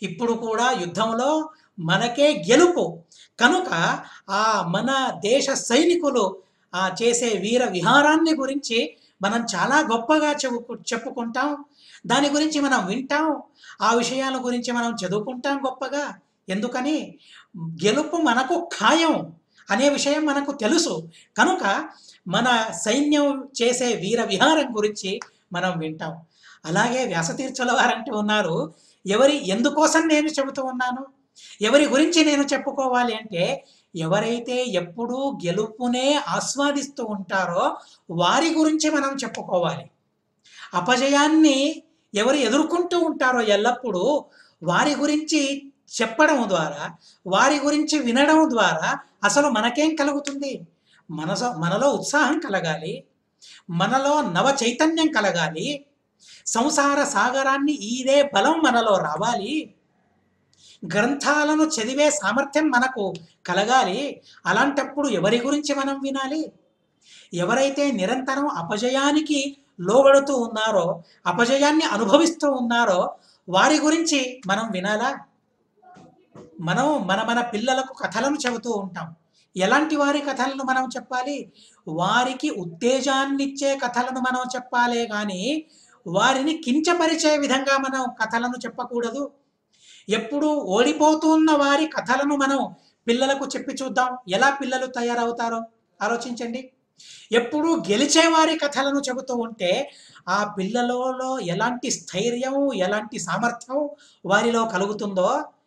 ఇప్పుడు కూడా యుద్ధంలో మనకే గెలుపు. కనుక ఆ మన దేశ సైనికులు చేసే వీర విహారాన్ని గురించి మనం చాలా గొప్పగా చెప్పుకుంటాం. దాని గురించి మనం వింటాం. ఆ విషయాల గురించి మనం చదువుకుంటాం గొప్పగా. ఎందుకని? గెలుపు మనకు ఖాయం అనే విషయం మనకు తెలుసు. కనుక మన సైన్యం చేసే వీర విహారం గురించి మనం వింటాం. అలాగే వ్యాసతీర్థుల వారంటూ ఉన్నారు, ఎందుకోసం నేను చెబుతూ ఉన్నాను, ఎవరి గురించి నేను చెప్పుకోవాలి అంటే, ఎవరైతే ఎప్పుడూ గెలుపునే ఆస్వాదిస్తూ ఉంటారో వారి గురించి మనం చెప్పుకోవాలి. అపజయాన్ని ఎవరు ఎదుర్కొంటూ ఉంటారో ఎల్లప్పుడూ వారి గురించి చెప్పడం ద్వారా, వారి గురించి వినడం ద్వారా అసలు మనకేం కలుగుతుంది? మనలో ఉత్సాహం కలగాలి, మనలో నవ చైతన్యం కలగాలి, సంసార సాగరాన్ని ఈదే బలం మనలో రావాలి, గ్రంథాలను చదివే సామర్థ్యం మనకు కలగాలి. అలాంటప్పుడు ఎవరి గురించి మనం వినాలి? ఎవరైతే నిరంతరం అపజయానికి లోబడుతూ ఉన్నారో, అపజయాన్ని అనుభవిస్తూ ఉన్నారో వారి గురించి మనం వినాలా? మనం మన పిల్లలకు కథలను చెబుతూ ఉంటాం. ఎలాంటి వారి కథలను మనం చెప్పాలి? వారికి ఉత్తేజాన్నిచ్చే కథలను మనం చెప్పాలే కానీ వారిని కించపరిచే విధంగా మనం కథలను చెప్పకూడదు. ఎప్పుడు ఓడిపోతున్న వారి కథలను మనం పిల్లలకు చెప్పి చూద్దాం, ఎలా పిల్లలు తయారవుతారో ఆలోచించండి. ఎప్పుడు గెలిచేవారి కథలను చెబుతూ ఉంటే ఆ పిల్లలలో ఎలాంటి స్థైర్యం, ఎలాంటి సామర్థ్యం వారిలో కలుగుతుందో,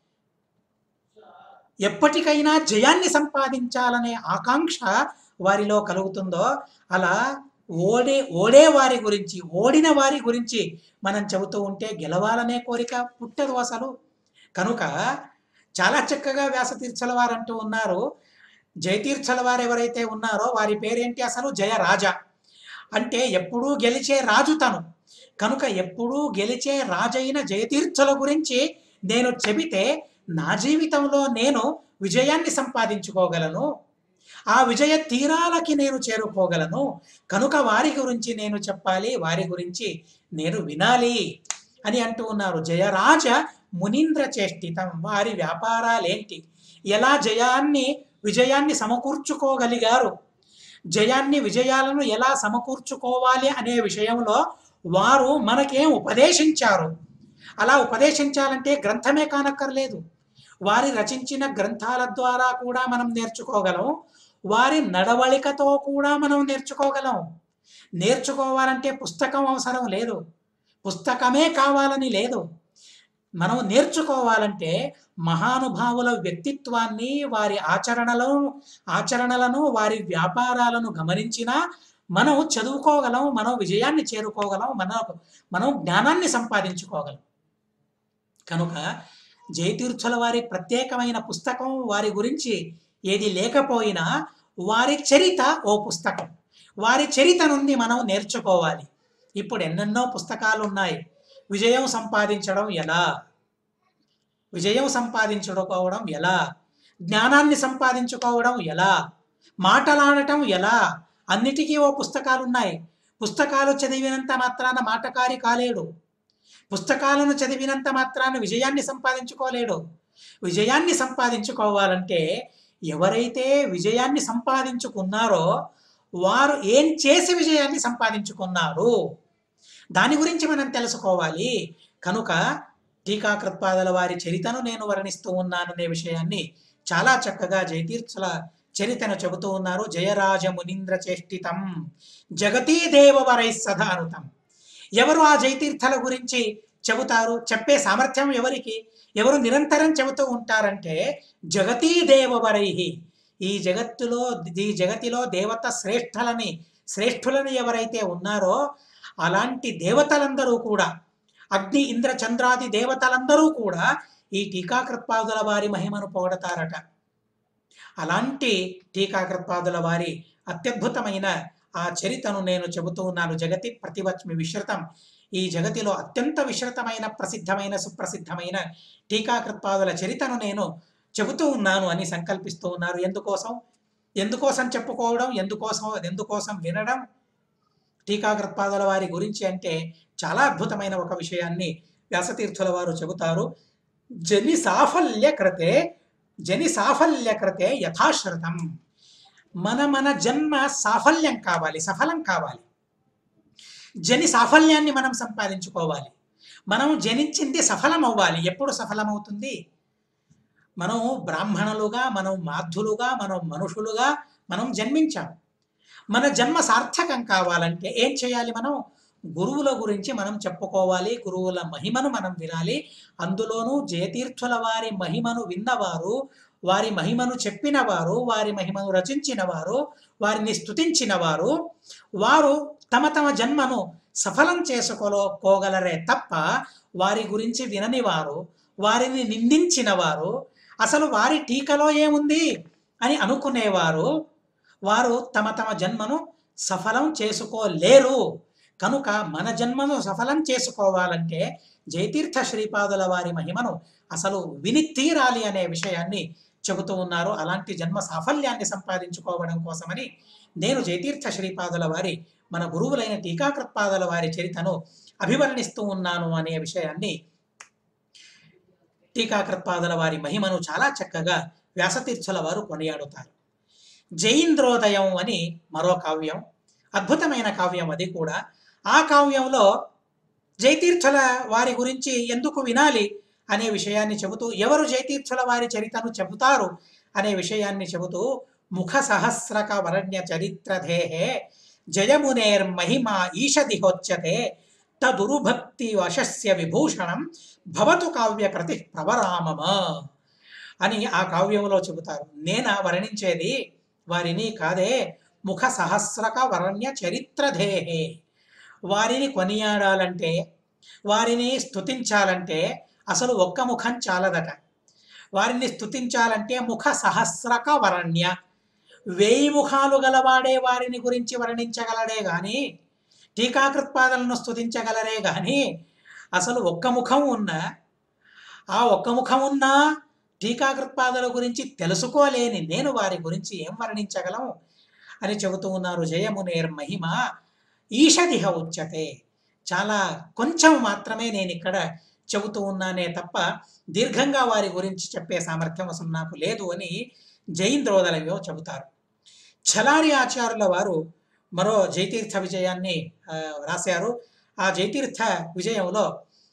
ఎప్పటికైనా జయాన్ని సంపాదించాలనే ఆకాంక్ష వారిలో కలుగుతుందో, అలా ఓడే వారి గురించి, ఓడిన వారి గురించి మనం చెబుతూ ఉంటే గెలవాలనే కోరిక పుట్టదు అసలు. కనుక చాలా చక్కగా వ్యాసతీర్థుల వారు అంటూ ఉన్నారు, జయతీర్థుల వారు ఎవరైతే ఉన్నారో వారి పేరేంటి అసలు? జయరాజ. అంటే ఎప్పుడూ గెలిచే రాజు తను. కనుక ఎప్పుడూ గెలిచే రాజైన జయతీర్థుల గురించి నేను చెబితే నా జీవితంలో నేను విజయాన్ని సంపాదించుకోగలను, ఆ విజయ తీరాలకి నేను చేరుకోగలను. కనుక వారి గురించి నేను చెప్పాలి, వారి గురించి నేను వినాలి అని అంటూ ఉన్నారు. జయరాజ మునీంద్ర చేష్టితం. వారి వ్యాపారాలేంటి, ఎలా విజయాన్ని సమకూర్చుకోగలిగారు, విజయాలను ఎలా సమకూర్చుకోవాలి అనే విషయంలో వారు మనకేం ఉపదేశించారు. అలా ఉపదేశించాలంటే గ్రంథమే కానక్కర్లేదు, వారి రచించిన గ్రంథాల ద్వారా కూడా మనం నేర్చుకోగలం, వారి నడవళికతో కూడా మనం నేర్చుకోగలం. నేర్చుకోవాలంటే పుస్తకం అవసరం లేదు, పుస్తకమే కావాలని లేదు. మనం నేర్చుకోవాలంటే మహానుభావుల వ్యక్తిత్వాన్ని, వారి ఆచరణలను, వారి వ్యాపారాలను గమనించినా మనం చదువుకోగలం, మనం విజయాన్ని చేరుకోగలం, మనం జ్ఞానాన్ని సంపాదించుకోగలం. కనుక జయతీర్థుల వారి ప్రత్యేకమైన పుస్తకం, వారి గురించి ఏది లేకపోయినా వారి చరిత ఓ పుస్తకం. వారి చరిత నుండి మనం నేర్చుకోవాలి. ఇప్పుడు ఎన్నెన్నో పుస్తకాలు ఉన్నాయి. విజయం సంపాదించడం ఎలా, విజయం సంపాదించుకోవడం ఎలా, జ్ఞానాన్ని సంపాదించుకోవడం ఎలా, మాటలాడటం ఎలా, అన్నిటికీ ఓ పుస్తకాలు ఉన్నాయి. పుస్తకాలు చదివినంత మాత్రాన మాటకారి కాలేడు, పుస్తకాలను చదివినంత మాత్రాన విజయాన్ని సంపాదించుకోలేడు. విజయాన్ని సంపాదించుకోవాలంటే ఎవరైతే విజయాన్ని సంపాదించుకున్నారో వారు ఏం చేసి విజయాన్ని సంపాదించుకున్నారు దాని గురించి మనం తెలుసుకోవాలి. కనుక టీకాకృత్పాదుల వారి చరితను నేను వర్ణిస్తూ ఉన్నాననే విషయాన్ని చాలా చక్కగా జయతీర్థుల చరితను చెబుతూ ఉన్నారు. జయరాజ మునీంద్ర చేష్టితం జగతీ దేవవరై సదానుతం. ఎవరు ఆ జయతీర్థుల గురించి చెబుతారు? చెప్పే సామర్థ్యం ఎవరికి? ఎవరు నిరంతరం చెబుతూ ఉంటారంటే జగతీ దేవవరై. ఈ జగతిలో దేవత శ్రేష్ఠులని ఎవరైతే ఉన్నారో అలాంటి దేవతలందరూ కూడా, అగ్ని ఇంద్ర చంద్రాది దేవతలందరూ కూడా ఈ టీకాకృత్పాదుల వారి మహిమను పొగడతారట. అలాంటి టీకాకృత్పాదుల వారి అత్యద్భుతమైన ఆ చరితను నేను చెబుతూ ఉన్నాను. జగతి ప్రతివచ్మి విశ్రుతం. ఈ జగతిలో అత్యంత విశ్రుతమైన, ప్రసిద్ధమైన, సుప్రసిద్ధమైన టీకాకృత్పాదుల చరితను నేను చెబుతూ ఉన్నాను అని సంకల్పిస్తూ ఉన్నారు. ఎందుకోసం చెప్పుకోవడం, ఎందుకోసం వినడం టీకాకృత్పాదుల వారి గురించి అంటే చాలా అద్భుతమైన ఒక విషయాన్ని వ్యాసతీర్థుల వారు చెబుతారు. జని సాఫల్య కృతే జని సాఫల్య కృతే యథాశ్రుతం. మన జన్మ సాఫల్యం కావాలి, సఫలం కావాలి. జని సాఫల్యాన్ని మనం సంపాదించుకోవాలి. మనం జనించింది సఫలం అవ్వాలి. ఎప్పుడు సఫలమవుతుంది? మనం బ్రాహ్మణులుగా, మనం మాధ్యులుగా, మనం మనుషులుగా మనం జన్మించాం. మన జన్మ సార్థకం కావాలంటే ఏం చేయాలి? మనం గురువుల గురించి మనం చెప్పుకోవాలి, గురువుల మహిమను మనం వినాలి. అందులోనూ జయతీర్థుల వారి మహిమను విన్నవారు, వారి మహిమను చెప్పినవారు, వారి మహిమను రచించిన వారు, వారిని స్తుతించిన వారు, వారు తమ తమ జన్మను సఫలం చేసుకోగలరే తప్ప వారి గురించి వినని వారు, వారిని నిందించిన వారు, అసలు వారి టీకలో ఏముంది అని అనుకునేవారు, వారు తమ తమ జన్మను సఫలం చేసుకోలేరు. కనుక మన జన్మను సఫలం చేసుకోవాలంటే జయతీర్థ శ్రీపాదుల వారి మహిమను అసలు విని తీరాలి అనే విషయాన్ని చెబుతూ ఉన్నారు. అలాంటి జన్మ సాఫల్యాన్ని సంపాదించుకోవడం కోసమని నేను జయతీర్థ శ్రీపాదుల వారి, మన గురువులైన టీకాకృత్పాదుల వారి చరితను అభివర్ణిస్తూ ఉన్నాను అనే విషయాన్ని, టీకాకృత్పాదుల వారి మహిమను చాలా చక్కగా వ్యాసతీర్థుల వారు కొనియాడుతారు. జైంద్రోదయం అని మరో కావ్యం, అద్భుతమైన కావ్యం అది కూడా. ఆ కావ్యంలో జయతీర్థుల వారి గురించి ఎందుకు వినాలి అనే విషయాన్ని చెబుతూ, ఎవరు జయతీర్థుల వారి చరితను చెబుతారు అనే విషయాన్ని చెబుతూ, ముఖ సహస్రక వరణ్య చరిత్రధేహే జయమునేర్మహిమా ఈషదిహోచ్యతే తదురుభక్తి వశస్య విభూషణం భవతు కావ్యకృతి ప్రవరామమ అని ఆ కావ్యంలో చెబుతారు. నేనా వర్ణించేది వారిని కాదే, ముఖ సహస్రక వరణ్య చరిత్రధేహే. వారిని కొనియాడాలంటే, వారిని స్తుతించాలంటే అసలు ఒక్క ముఖం చాలదట. వారిని స్తుతించాలంటే ముఖ సహస్రక వరణ్య, 1000 ముఖాలు గలవాడే వారిని గురించి వర్ణించగలడే గాని, టీకాకృత్పాదులను స్తుతించగలరే గాని, అసలు ఒక్క ముఖం ఉన్నా, ఆ ఒక్క ముఖం ఉన్నా టీకాకృత్పాదుల గురించి తెలుసుకోలేని నేను వారి గురించి ఏం వర్ణించగలం అని చెబుతూ ఉన్నారు. జయమునేర్ మహిమ ఈషదిహ ఉచ్యతే. చాలా కొంచెం మాత్రమే నేను ఇక్కడ చెబుతూ ఉన్నానే తప్ప దీర్ఘంగా వారి గురించి చెప్పే సామర్థ్యం అసలు నాకు లేదు అని జైంద్రోదలయో చెబుతారు. ఛలారి ఆచార్యుల వారు మరో జయతీర్థ విజయాన్ని రాశారు. ఆ జయతీర్థ విజయంలో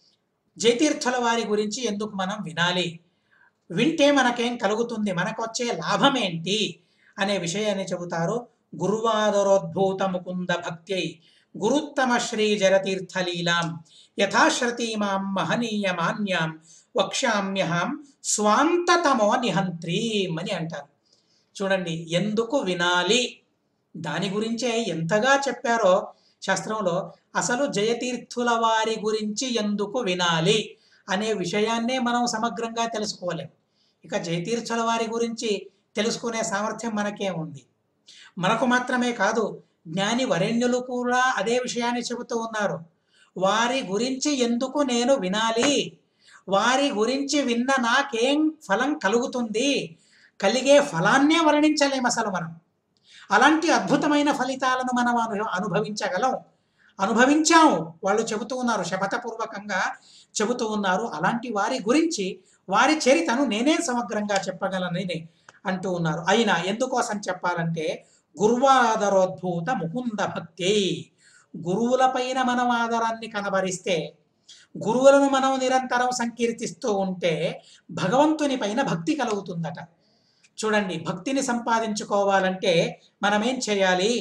జయతీర్థుల వారి గురించి ఎందుకు మనం వినాలి, వింటే మనకేం కలుగుతుంది, మనకు వచ్చే లాభం ఏంటి అనే విషయాన్ని చెబుతారు. గురువాదరోద్భూత ముకుంద భక్త్యై గురుత్తమ శ్రీ జరతీర్థలీలాం యథాశ్రతీమాం మహనీయ మాన్యాం వక్ష్యామ్యహం స్వాంతతమో నిహంత్రీం అని అంటారు. చూడండి, ఎందుకు వినాలి దాని గురించే ఎంతగా చెప్పారో శాస్త్రంలో. అసలు జయతీర్థుల వారి గురించి ఎందుకు వినాలి అనే విషయాన్నే మనం సమగ్రంగా తెలుసుకోలేం. ఇక జయతీర్థుల వారి గురించి తెలుసుకునే సామర్థ్యం మనకేముంది? మనకు మాత్రమే కాదు, జ్ఞాని వరేణ్యులు కూడా అదే విషయాన్ని చెబుతూ ఉన్నారు. వారి గురించి ఎందుకు నేను వినాలి, వారి గురించి విన్న నాకేం ఫలం కలుగుతుంది, కలిగే ఫలాన్నే వర్ణించలేం అసలు మనం. అలాంటి అద్భుతమైన ఫలితాలను మనం అనుభవించగలం, అనుభవించాము. వాళ్ళు చెబుతూ ఉన్నారు, శపథపూర్వకంగా చెబుతూ ఉన్నారు. అలాంటి వారి గురించి, వారి చరితను నేనే సమగ్రంగా చెప్పగలనని అంటూ ఉన్నారు. అయినా ఎందుకోసం చెప్పాలంటే, గురువాదరోద్భూత ముకుంద భక్తి. గురువులపైన మనం ఆదరాన్ని కనబరిస్తే, గురువులను మనం నిరంతరం సంకీర్తిస్తూ ఉంటే భగవంతుని పైన భక్తి కలుగుతుందట. చూడండి, భక్తిని సంపాదించుకోవాలంటే మనమేం చేయాలి?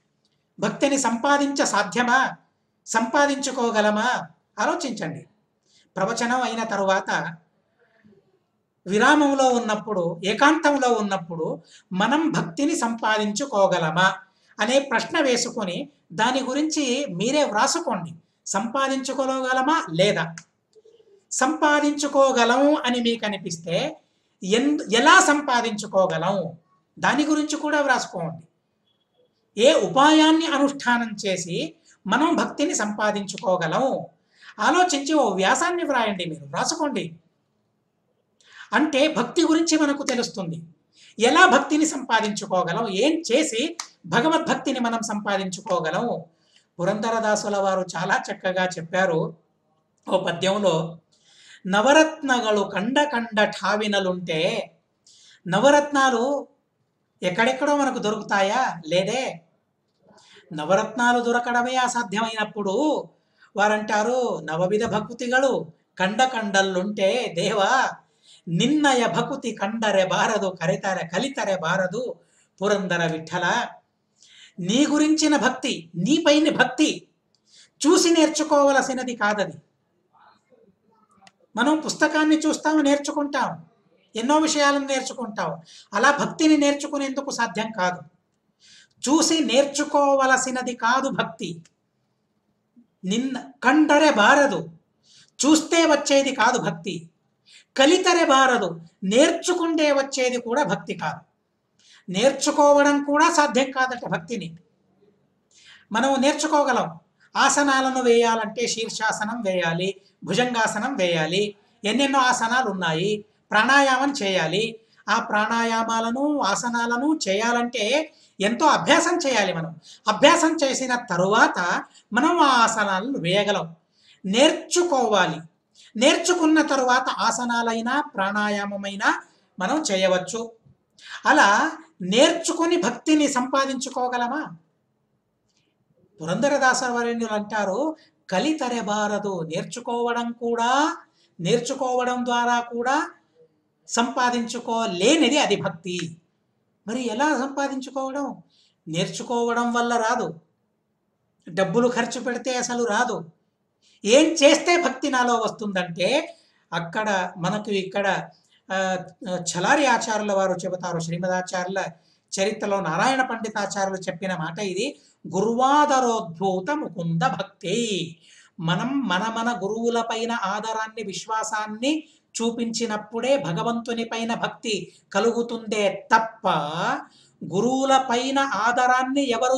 భక్తిని సాధ్యమా? సంపాదించుకోగలమా? ఆలోచించండి. ప్రవచనం అయిన తరువాత విరామంలో ఉన్నప్పుడు, ఏకాంతంలో ఉన్నప్పుడు మనం భక్తిని సంపాదించుకోగలమా అనే ప్రశ్న వేసుకొని దాని గురించి మీరే వ్రాసుకోండి. సంపాదించుకోగలమా లేదా? సంపాదించుకోగలం అని మీకు అనిపిస్తే ఎలా సంపాదించుకోగలం దాని గురించి కూడా వ్రాసుకోండి. ఏ ఉపాయాన్ని అనుష్ఠానం చేసి మనం భక్తిని సంపాదించుకోగలం ఆలోచించి ఓ వ్యాసాన్ని వ్రాయండి, మీరు వ్రాసుకోండి. అంటే భక్తి గురించి మనకు తెలుస్తుంది. ఎలా భక్తిని సంపాదించుకోగలం, ఏం చేసి భగవద్భక్తిని మనం సంపాదించుకోగలం. పురంధరదాసుల వారు చాలా చక్కగా చెప్పారు ఓ పద్యంలో. నవరత్నಗಳು కండ కండ ఠావినలుంటే, నవరత్నాలు ఎక్కడెక్కడో మనకు దొరుకుతాయా? లేదే. నవరత్నాలు దొరకడమే అసాధ్యమైనప్పుడు వారంటారు, నవవిధ భకుతిಗಳು కండ కండల్లుంటే దేవా నిన్నయ భకుతి కండరె బారదు కలితరె బారదు పురందర విఠల. నీ గురించిన భక్తి, నీపైన భక్తి చూసి నేర్చుకోవలసినది కాదది. మనం పుస్తకాన్ని చూస్తాం, నేర్చుకుంటాం, ఎన్నో విషయాలను నేర్చుకుంటాం. అలా భక్తిని నేర్చుకునేందుకు సాధ్యం కాదు. చూసి నేర్చుకోవలసినది కాదు భక్తి. నిన్న కండరె బారదు, చూస్తే వచ్చేది కాదు భక్తి. కలితరె బారదు, నేర్చుకుంటే వచ్చేది కూడా భక్తి కాదు. నేర్చుకోవడం కూడా సాధ్యం కాదట భక్తిని. మనం నేర్చుకోగలం. ఆసనాలను వేయాలంటే శీర్షాసనం వేయాలి, భుజంగాసనం వేయాలి, ఎన్నెన్నో ఆసనాలు ఉన్నాయి. ప్రాణాయామం చేయాలి. ఆ ప్రాణాయామాలను ఆసనాలను చేయాలంటే ఎంతో అభ్యాసం చేయాలి. మనం అభ్యాసం చేసిన తరువాత మనం ఆ ఆసనాలను వేయగలం. నేర్చుకోవాలి. నేర్చుకున్న తరువాత ఆసనాలైనా ప్రాణాయామమైనా మనం చేయవచ్చు. అలా నేర్చుకుని భక్తిని సంపాదించుకోగలమా? పురంధరదాసవర్యులు అంటారు, కలితరెబారదు, నేర్చుకోవడం ద్వారా కూడా సంపాదించుకోలేనిది అది భక్తి. మరి ఎలా సంపాదించుకోవడం? నేర్చుకోవడం వల్ల రాదు. డబ్బులు ఖర్చు పెడితే అసలు రాదు. ఏం చేస్తే భక్తి నాలో వస్తుందంటే, అక్కడ మనకు ఇక్కడ చలారి ఆచార్యుల వారు చెబుతారు. శ్రీమదాచార్యుల చరిత్రలో నారాయణ పండితాచార్యులు చెప్పిన మాట ఇది. గురువాదరోద్భూత ముకుంద భక్తి. మన గురువుల పైన ఆదరాన్ని, విశ్వాసాన్ని చూపించినప్పుడే భగవంతుని పైన భక్తి కలుగుతుందే తప్ప, గురువుల పైన ఆదరాన్ని ఎవరు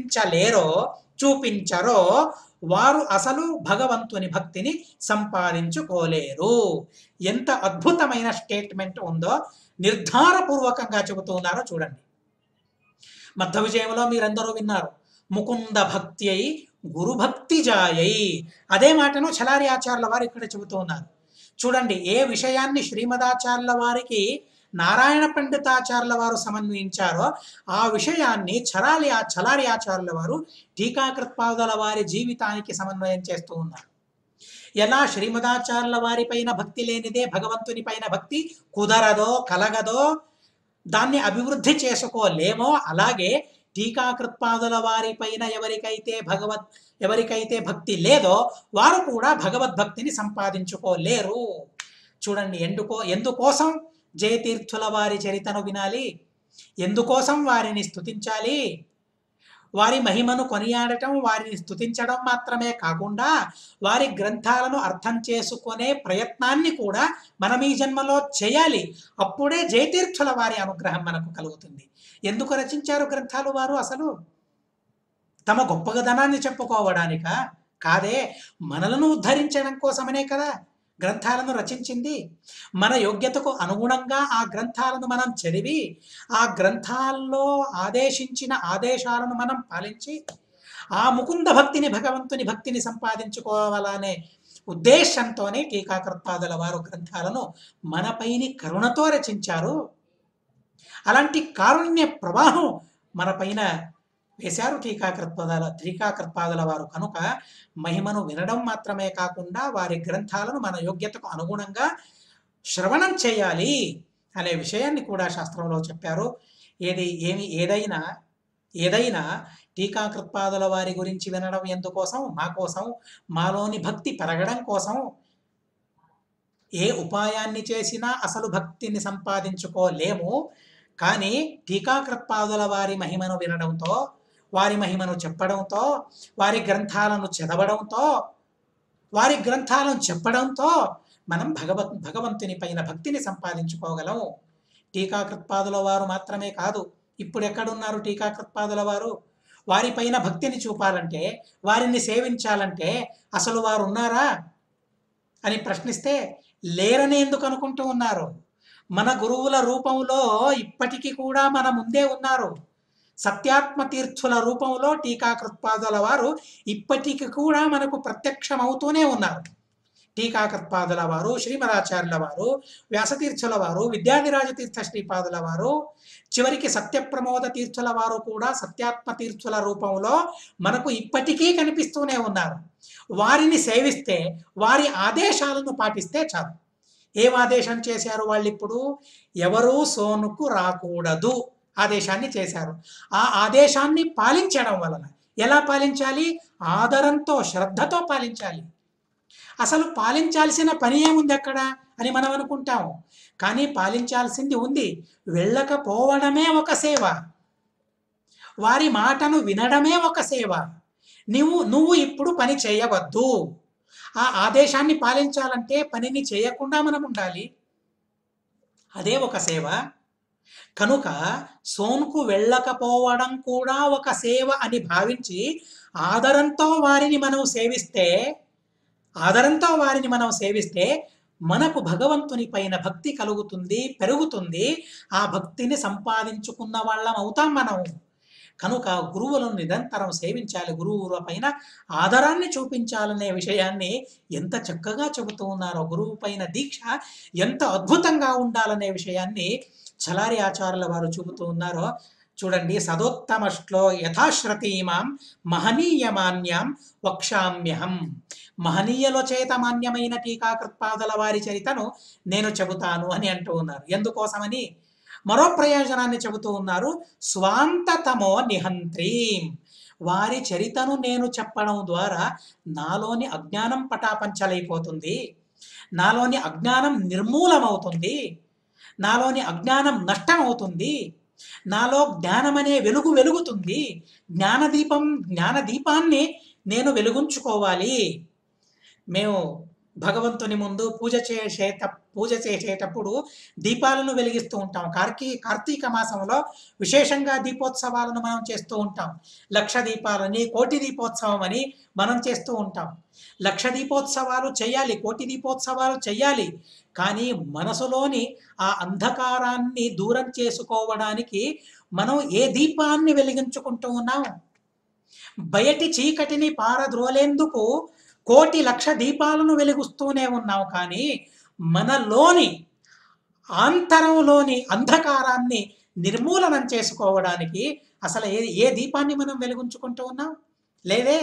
చూపించరో వారు అసలు భగవంతుని భక్తిని సంపాదించుకోలేరు. ఎంత అద్భుతమైన స్టేట్మెంట్ ఉందో నిర్ధారపూర్వకంగా చెబుతున్నారో చూడండి. మధ్య విజయంలో మీరందరూ విన్నారు, ముకుంద భక్తి అయి గురుభక్తి జాయై. అదే మాటను చలారి ఆచార్యుల వారు ఇక్కడ చెబుతూ ఉన్నారు. చూడండి, ఏ విషయాన్ని శ్రీమదాచార్యుల వారికి నారాయణ పండితాచార్యుల వారు సమన్వయించారో ఆ విషయాన్ని చలారి ఆచార్యుల వారు టీకాకృత్పాదుల వారి జీవితానికి సమన్వయం చేస్తూ ఉన్నారు. ఎలా శ్రీమదాచార్యుల వారి పైన భక్తి లేనిదే భగవంతుని పైన భక్తి కుదరదో, కలగదో, దాన్ని అభివృద్ధి చేసుకోలేమో, అలాగే టీకాకృత్పాదుల వారి పైన ఎవరికైతే భక్తి లేదో వారు కూడా భగవద్భక్తిని సంపాదించుకోలేరు. చూడండి, ఎందుకోసం జయతీర్థుల వారి చరితను వినాలి? ఎందుకోసం వారిని స్తుతించాలి? వారి మహిమను కొనియాడటం, వారిని స్తుతించడం మాత్రమే కాకుండా వారి గ్రంథాలను అర్థం చేసుకునే ప్రయత్నాన్ని కూడా మనం ఈ జన్మలో చేయాలి. అప్పుడే జయతీర్థుల వారి అనుగ్రహం మనకు కలుగుతుంది. ఎందుకు రచించారు గ్రంథాలు వారు? అసలు తమ గొప్పగదనాన్ని చెప్పుకోవడానికా? కాదే, మనలను ఉద్ధరించడం కోసమనే కదా గ్రంథాలను రచించింది. మన యోగ్యతకు అనుగుణంగా ఆ గ్రంథాలను మనం చదివి, ఆ గ్రంథాల్లో ఆదేశించిన ఆదేశాలను మనం పాలించి ఆ ముకుంద భక్తిని, భగవంతుని భక్తిని సంపాదించుకోవాలనే ఉద్దేశంతోనే టీకాకృత్పాదుల వారు గ్రంథాలను మనపైని కరుణతో రచించారు. అలాంటి కారుణ్య ప్రవాహం మన పైన వేశారు టీకాకృత్పాదుల వారు. కనుక మహిమను వినడం మాత్రమే కాకుండా వారి గ్రంథాలను మన యోగ్యతకు అనుగుణంగా శ్రవణం చేయాలి అనే విషయాన్ని కూడా శాస్త్రంలో చెప్పారు. ఏదైనా టీకాకృత్పాదుల వారి గురించి వినడం ఎందుకోసం? మా కోసం, మాలోని భక్తి పెరగడం కోసం. ఏ ఉపాయాన్ని చేసినా అసలు భక్తిని సంపాదించుకోలేము. కానీ టీకాకృత్పాదుల వారి మహిమను వినడంతో, వారి మహిమను చెప్పడంతో, వారి గ్రంథాలను చదవడంతో, వారి గ్రంథాలను చెప్పడంతో మనం భగవంతుని పైన భక్తిని సంపాదించుకోగలం. టీకాకృత్పాదుల వారు మాత్రమే కాదు, ఇప్పుడు ఎక్కడున్నారు టీకాకృత్పాదుల వారు? వారిపైన భక్తిని చూపాలంటే, వారిని సేవించాలంటే అసలు వారు ఉన్నారా అని ప్రశ్నిస్తే లేరని ఎందుకు అనుకుంటూ ఉన్నారు? మన గురువుల రూపంలో ఇప్పటికీ కూడా మన ముందే ఉన్నారు. సత్యాత్మ తీర్థుల రూపంలో టీకాకృత్పాదుల వారు ఇప్పటికి కూడా మనకు ప్రత్యక్షమవుతూనే ఉన్నారు. టీకాకృత్పాదుల వారు, శ్రీమదాచార్యుల వారు, వ్యాసతీర్థుల వారు, విద్యాధిరాజ తీర్థ శ్రీపాదుల వారు, చివరికి సత్యప్రమోద తీర్థుల వారు కూడా సత్యాత్మ తీర్థుల రూపంలో మనకు ఇప్పటికీ కనిపిస్తూనే ఉన్నారు. వారిని సేవిస్తే, వారి ఆదేశాలను పాటిస్తే చాలు. ఏం ఆదేశం చేశారు వాళ్ళు? ఇప్పుడు ఎవరూ సోనుకు రాకూడదు ఆదేశాన్ని చేశారు. ఆ ఆదేశాన్ని పాలించడం వలన ఎలా పాలించాలి? ఆదరంతో, శ్రద్ధతో పాలించాలి. అసలు పాలించాల్సిన పని ఏముంది అక్కడ అని మనం అనుకుంటాము, కానీ పాలించాల్సింది ఉంది. వెళ్ళకపోవడమే ఒక సేవ, వారి మాటను వినడమే ఒక సేవ. నువ్వు ఇప్పుడు పని చేయవద్దు. ఆ ఆదేశాన్ని పాలించాలంటే పనిని చేయకుండా మనం ఉండాలి, అదే ఒక సేవ. కనుక సోన్కు వెళ్ళకపోవడం కూడా ఒక సేవ అని భావించి ఆదరంతో వారిని మనం సేవిస్తే మనకు భగవంతుని పైన భక్తి కలుగుతుంది, పెరుగుతుంది. ఆ భక్తిని సంపాదించుకున్న వాళ్ళం అవుతాం మనం. కనుక గురువులను నిరంతరం సేవించాలి, గురువుల పైన ఆదరాన్ని చూపించాలనే విషయాన్ని ఎంత చక్కగా చెబుతూ ఉన్నారో. గురువు పైన దీక్ష ఎంత అద్భుతంగా ఉండాలనే విషయాన్ని చలారి ఆచార్యుల వారు చెబుతూ ఉన్నారో చూడండి. సదోత్తమశ్లో యథాశ్రతీమాం మహనీయమాన్యాం వక్షామ్యహం. మహనీయుల చేత మాన్యమైన టీకాకృత్పాదుల వారి చరితను నేను చెబుతాను అని అంటూ ఉన్నారు. ఎందుకోసమని మరో ప్రయోజనాన్ని చెబుతూ ఉన్నారు. స్వాంతతమో నిహంత్రీం. వారి చరితను నేను చెప్పడం ద్వారా నాలోని అజ్ఞానం పటాపంచలైపోతుంది, నాలోని అజ్ఞానం నిర్మూలమవుతుంది, నాలోని అజ్ఞానం నష్టం అవుతుంది, నాలో జ్ఞానం అనే వెలుగు వెలుగుతుంది. జ్ఞానదీపాన్ని నేను వెలుగుంచుకోవాలి. మేము భగవంతుని ముందు పూజ చేసేటప్పుడు దీపాలను వెలిగిస్తూ ఉంటాం. కార్తీక మాసంలో విశేషంగా దీపోత్సవాలను మనం చేస్తూ ఉంటాం. 1,00,000 దీపాలని, కోటి దీపోత్సవం అని మనం చేస్తూ ఉంటాం. 1,00,000 దీపోత్సవాలు చేయాలి, కోటి దీపోత్సవాలు చేయాలి. కానీ మనసులోని ఆ అంధకారాన్ని దూరం చేసుకోవడానికి మనం ఏ దీపాన్ని వెలిగించుకుంటూ ఉన్నాం? బయటి చీకటిని పారద్రోలేందుకు 1,00,000 దీపాలను వెలిగిస్తూనే ఉన్నాం. కానీ మనలోని ఆంతరంలోని అంధకారాన్ని నిర్మూలనం చేసుకోవడానికి అసలు ఏ దీపాన్ని మనం వెలిగించుకుంటూ ఉన్నాం? లేదే.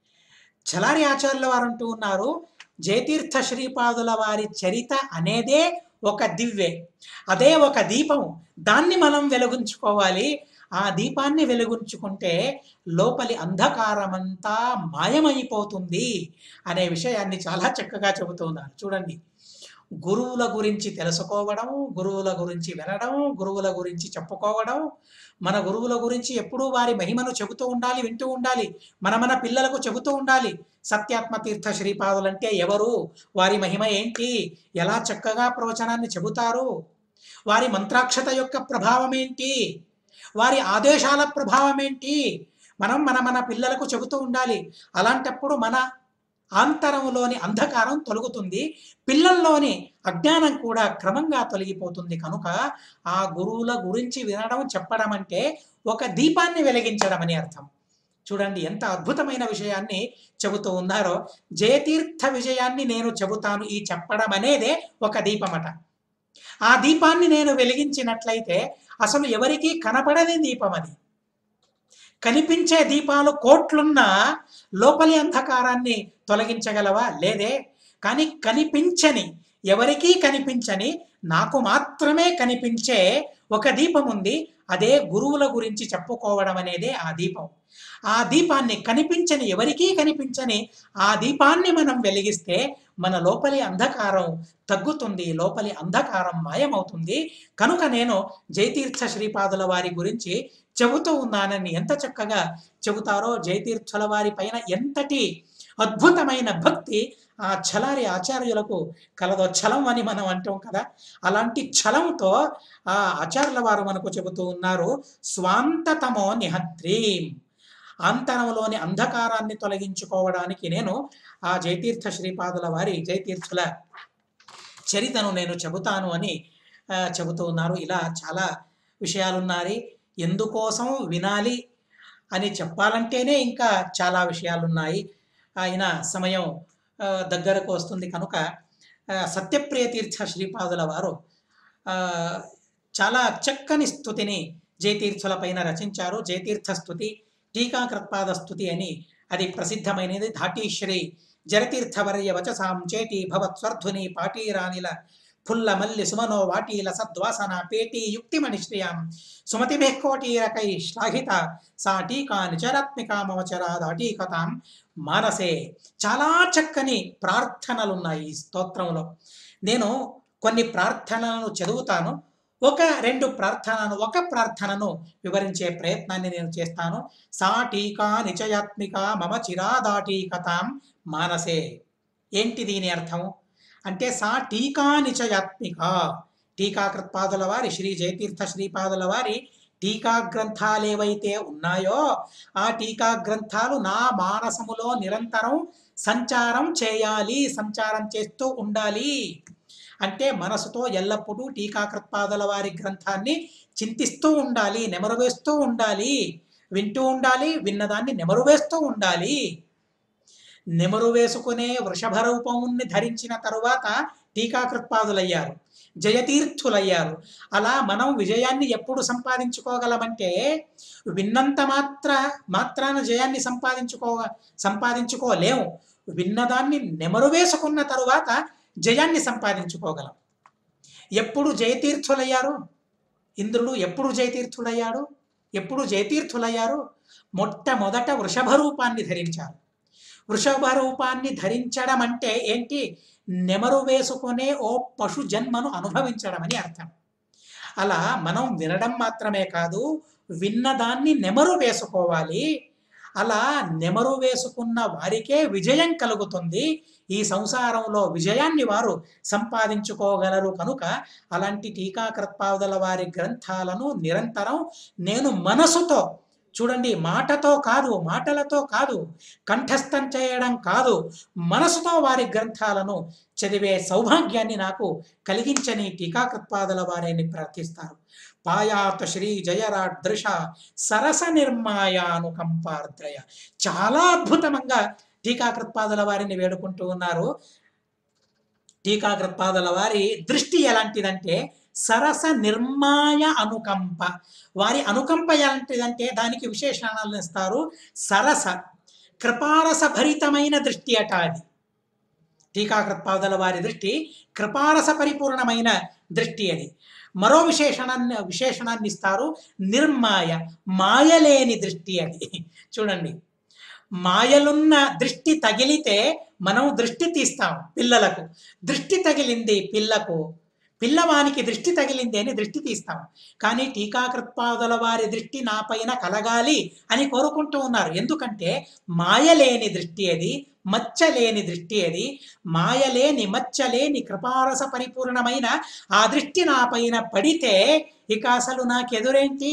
చలారి ఆచార్యుల వారు అంటూ ఉన్నారు, జయతీర్థ శ్రీపాదుల వారి చరిత అనేదే ఒక దివ్వె, అదే ఒక దీపం. దాన్ని మనం వెలిగించుకోవాలి. ఆ దీపాన్ని వెలిగించుకుంటే లోపలి అంధకారమంతా మాయమైపోతుంది అనే విషయాన్ని చాలా చక్కగా చెబుతున్నారు. చూడండి, గురువుల గురించి తెలుసుకోవడం, గురువుల గురించి వినడం, గురువుల గురించి చెప్పుకోవడం, మన గురువుల గురించి ఎప్పుడూ వారి మహిమను చెబుతూ ఉండాలి, వింటూ ఉండాలి. మన పిల్లలకు చెబుతూ ఉండాలి. సత్యాత్మ తీర్థ శ్రీపాదులంటే ఎవరు, వారి మహిమ ఏంటి, ఎలా చక్కగా ప్రవచనాన్ని చెబుతారు, వారి మంత్రాక్షత యొక్క ప్రభావం ఏంటి, వారి ఆదేశాల ప్రభావం ఏంటి, మన పిల్లలకు చెబుతూ ఉండాలి. అలాంటప్పుడు మన ఆంతరంలోని అంధకారం తొలగుతుంది, పిల్లల్లోని అజ్ఞానం కూడా క్రమంగా తొలగిపోతుంది. కనుక ఆ గురువుల గురించి వినడం, చెప్పడం అంటే ఒక దీపాన్ని వెలిగించడం అని అర్థం. చూడండి ఎంత అద్భుతమైన విషయాన్ని చెబుతూ ఉన్నారో. జయతీర్థ విజయాన్ని నేను చెబుతాను. ఈ చెప్పడం అనేదే ఒక దీపమట. ఆ దీపాన్ని నేను వెలిగించినట్లయితే అసలు ఎవరికీ కనపడని దీపం అది. కనిపించే దీపాలు కోట్లున్నా లోపలి అంధకారాన్ని తొలగించగలవా? లేదే. కానీ కనిపించని, ఎవరికీ కనిపించని, నాకు మాత్రమే కనిపించే ఒక దీపం ఉంది. అదే గురువుల గురించి చెప్పుకోవడం అనేదే ఆ దీపం. ఆ దీపాన్ని, కనిపించని, ఎవరికీ కనిపించని ఆ దీపాన్ని మనం వెలిగిస్తే మన లోపలి అంధకారం తగ్గుతుంది, లోపలి అంధకారం మాయమవుతుంది. కనుక నేను జయతీర్థ శ్రీపాదుల వారి గురించి చెబుతూ ఉన్నానని ఎంత చక్కగా చెబుతారో. జయతీర్థుల వారి పైన ఎంతటి అద్భుతమైన భక్తి ఆ చలారి ఆచార్యులకు కలదో. ఛలం అని మనం అంటాం కదా, అలాంటి ఛలంతో ఆ ఆచార్యుల వారు మనకు చెబుతూ ఉన్నారు. స్వాంతతమో నిహంత్రీం. అంతరంలోని అంధకారాన్ని తొలగించుకోవడానికి నేను ఆ జయతీర్థ శ్రీపాదుల వారి, జయతీర్థుల చరితను నేను చెబుతాను అని చెబుతూ ఉన్నారు. ఇలా చాలా విషయాలున్నాయి. ఎందుకోసం వినాలి అని చెప్పాలంటేనే ఇంకా చాలా విషయాలున్నాయి. ఆయన సమయం దగ్గరకు వస్తుంది కనుక సత్యప్రియ తీర్థ శ్రీపాదుల వారు చాలా చక్కని స్తుతిని జయతీర్థుల పైన రచించారు. జయతీర్థ స్తుతి, టీకాకృత్పాద స్తుతి అని అది ప్రసిద్ధమైనది. ధాటీశ్రీ జరతీర్థవర్య వచసాం చేటి భవత్స్వర్ధుని పాటీరానిల ఫుల్ల మల్లి సుమనో వాటీల సద్వాసన పేటీ యుక్తిమణిశ్రియాం సుమతిభిః కోటీరకై శ్లాఘిత సా టీకా నిచరాత్మికామవచరా దాటీకతాం మానసే. చాలా చక్కని ప్రార్థనలున్నాయి ఈ స్తోత్రంలో. నేను కొన్ని ప్రార్థనలను చదువుతాను, ఒక ప్రార్థనను వివరించే ప్రయత్నాన్ని నేను చేస్తాను. సా టీకా నిచయాత్మిక మమ చిరాదాటీకతాం మానసే. ఏంటి దీని అర్థం అంటే, సా టీకా నిచయాత్మిక, టీకాకృత్పాదుల వారి శ్రీ జయతీర్థ శ్రీపాదుల వారి టీకా గ్రంథాలు ఏవైతే ఉన్నాయో ఆ టీకా గ్రంథాలు నా మానసములో నిరంతరం సంచారం చేయాలి, సంచారం చేస్తూ ఉండాలి. అంటే మనసుతో ఎల్లప్పుడూ టీకాకృత్పాదుల వారి గ్రంథాన్ని చింతిస్తూ ఉండాలి, నెమరువేస్తూ ఉండాలి, వింటూ ఉండాలి, విన్నదాన్ని నెమరువేస్తూ ఉండాలి. నెమరు వేసుకునే వృషభ రూపముని ధరించిన తరువాత టీకాకృత్పాదులయ్యారు, జయతీర్థులయ్యారు. అలా మనం విజయాన్ని ఎప్పుడు సంపాదించుకోగలమంటే, విన్నంత మాత్రాన జయాన్ని సంపాదించుకోలేము. విన్నదాన్ని నెమరు వేసుకున్న తరువాత జయాన్ని సంపాదించుకోగలం. ఎప్పుడు జయతీర్థులయ్యారు? ఇంద్రుడు ఎప్పుడు జయతీర్థులయ్యారు? మొట్టమొదట వృషభ రూపాన్ని ధరించారు. వృషభ రూపాన్ని ధరించడం అంటే ఏంటి? నెమరు వేసుకునే ఓ పశు జన్మను అనుభవించడం అని అర్థం. అలా మనం వినడం మాత్రమే కాదు, విన్నదాన్ని నెమరు వేసుకోవాలి. అలా నెమరు వేసుకున్న వారికే విజయం కలుగుతుంది. ఈ సంసారంలో విజయాన్ని వారు సంపాదించుకోగలరు. కనుక అలాంటి టీకాకృత్పాదుల వారి గ్రంథాలను నిరంతరం నేను మనసుతో, చూడండి, మాటలతో కాదు, కంఠస్థం చేయడం కాదు, మనసుతో వారి గ్రంథాలను చదివే సౌభాగ్యాన్ని నాకు కలిగించని టీకాకృత్పాదుల వారిని ప్రార్థిస్తారు. పాయాత శ్రీ జయరాట్ దృశ సరస నిర్మాయానుకంపార్ద్రయ. చాలా అద్భుతంగా టీకాకృత్పాదుల వారిని వేడుకుంటూ ఉన్నారు. టీకాకృత్పాదుల వారి దృష్టి ఎలాంటిదంటే సరస నిర్మాయ అనుకంప. వారి అనుకంప ఎలాంటిదంటే దానికి విశేషణాలను ఇస్తారు. సరస, కృపారస భరితమైన దృష్టి అట అది. టీకాకృత్పాదుల వారి దృష్టి కృపారస పరిపూర్ణమైన దృష్టి అది. మరో విశేషణాన్ని ఇస్తారు, నిర్మాయ, మాయలేని దృష్టి అది. చూడండి, మాయలున్న దృష్టి తగిలితే మనం దృష్టి తీస్తాం. పిల్లలకు దృష్టి తగిలింది, పిల్లవానికి దృష్టి తగిలింది అని దృష్టి తీస్తాం. కానీ టీకాకృత్పాదుల వారి దృష్టి నా పైన కలగాలి అని కోరుకుంటూ ఉన్నారు. ఎందుకంటే మాయలేని దృష్టి అది, మచ్చలేని దృష్టి అది. మాయలేని, మచ్చలేని, కృపారస పరిపూర్ణమైన ఆ దృష్టి నా పైన పడితే ఇక అసలు నాకెదురేంటి?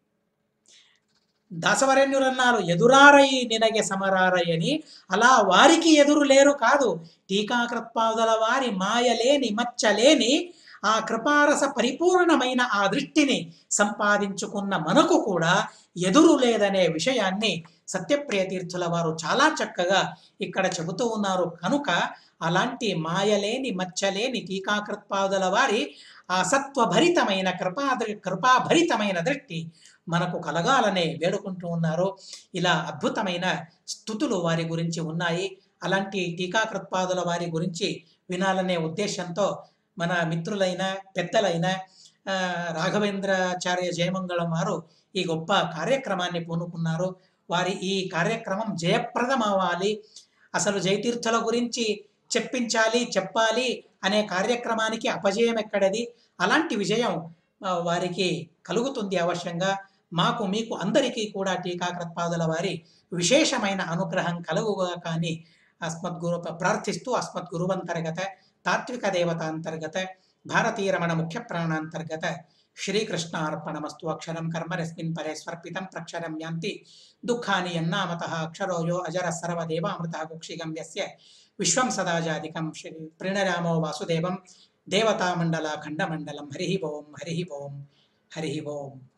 దాసవరేణ్యులన్నారు, ఎదురారై నినగే సమరారై అని. అలా వారికి ఎదురు లేరు కాదు. టీకాకృత్పాదుల వారి మాయలేని, మచ్చలేని ఆ కృపారస పరిపూర్ణమైన ఆ దృష్టిని సంపాదించుకున్న మనకు కూడా ఎదురు లేదనే విషయాన్ని సత్యప్రియ తీర్థుల వారు చాలా చక్కగా ఇక్కడ చెబుతూ ఉన్నారు. కనుక అలాంటి మాయలేని, మచ్చలేని టీకాకృత్పాదుల వారి ఆ సత్వభరితమైన కృపాభరితమైన దృష్టి మనకు కలగాలనే వేడుకుంటూ ఉన్నారు. ఇలా అద్భుతమైన స్తుతులు వారి గురించి ఉన్నాయి. అలాంటి టీకాకృత్పాదుల వారి గురించి వినాలనే ఉద్దేశంతో మన మిత్రులైన పెద్దలైన రాఘవేంద్రాచార్య జయమంగళం వారు ఈ గొప్ప కార్యక్రమాన్ని పూనుకున్నారు. వారి ఈ కార్యక్రమం జయప్రదమవ్వాలి. అసలు జయతీర్థుల గురించి చెప్పాలి అనే కార్యక్రమానికి అపజయం ఎక్కడది? అలాంటి విజయం వారికి కలుగుతుంది అవశ్యంగా. మీకు అందరికీ కూడా టీకాకృత్పాదుల వారి విశేషమైన అనుగ్రహం కలుగుగా కానీ ప్రార్థిస్తూ అస్మద్గురువంతర్గత తాత్విక దేవతాంతర్గత భారతీయ రమణ ముఖ్య ప్రాణాంతర్గత శ్రీకృష్ణార్పణమస్తు. అక్షరం కర్మరస్మిన్ పరే స్వర్పితం ప్రక్షరం యాంతి దుఃఖాని యన్నామతః అక్షరోయో అజర సర్వదేవామృతః కుక్షిగమ్యస్య విశ్వం సదాజాదికం శ్రీ ప్రణరామో వాసుదేవం దేవతామండల ఖండమండలం. హరి ఓం.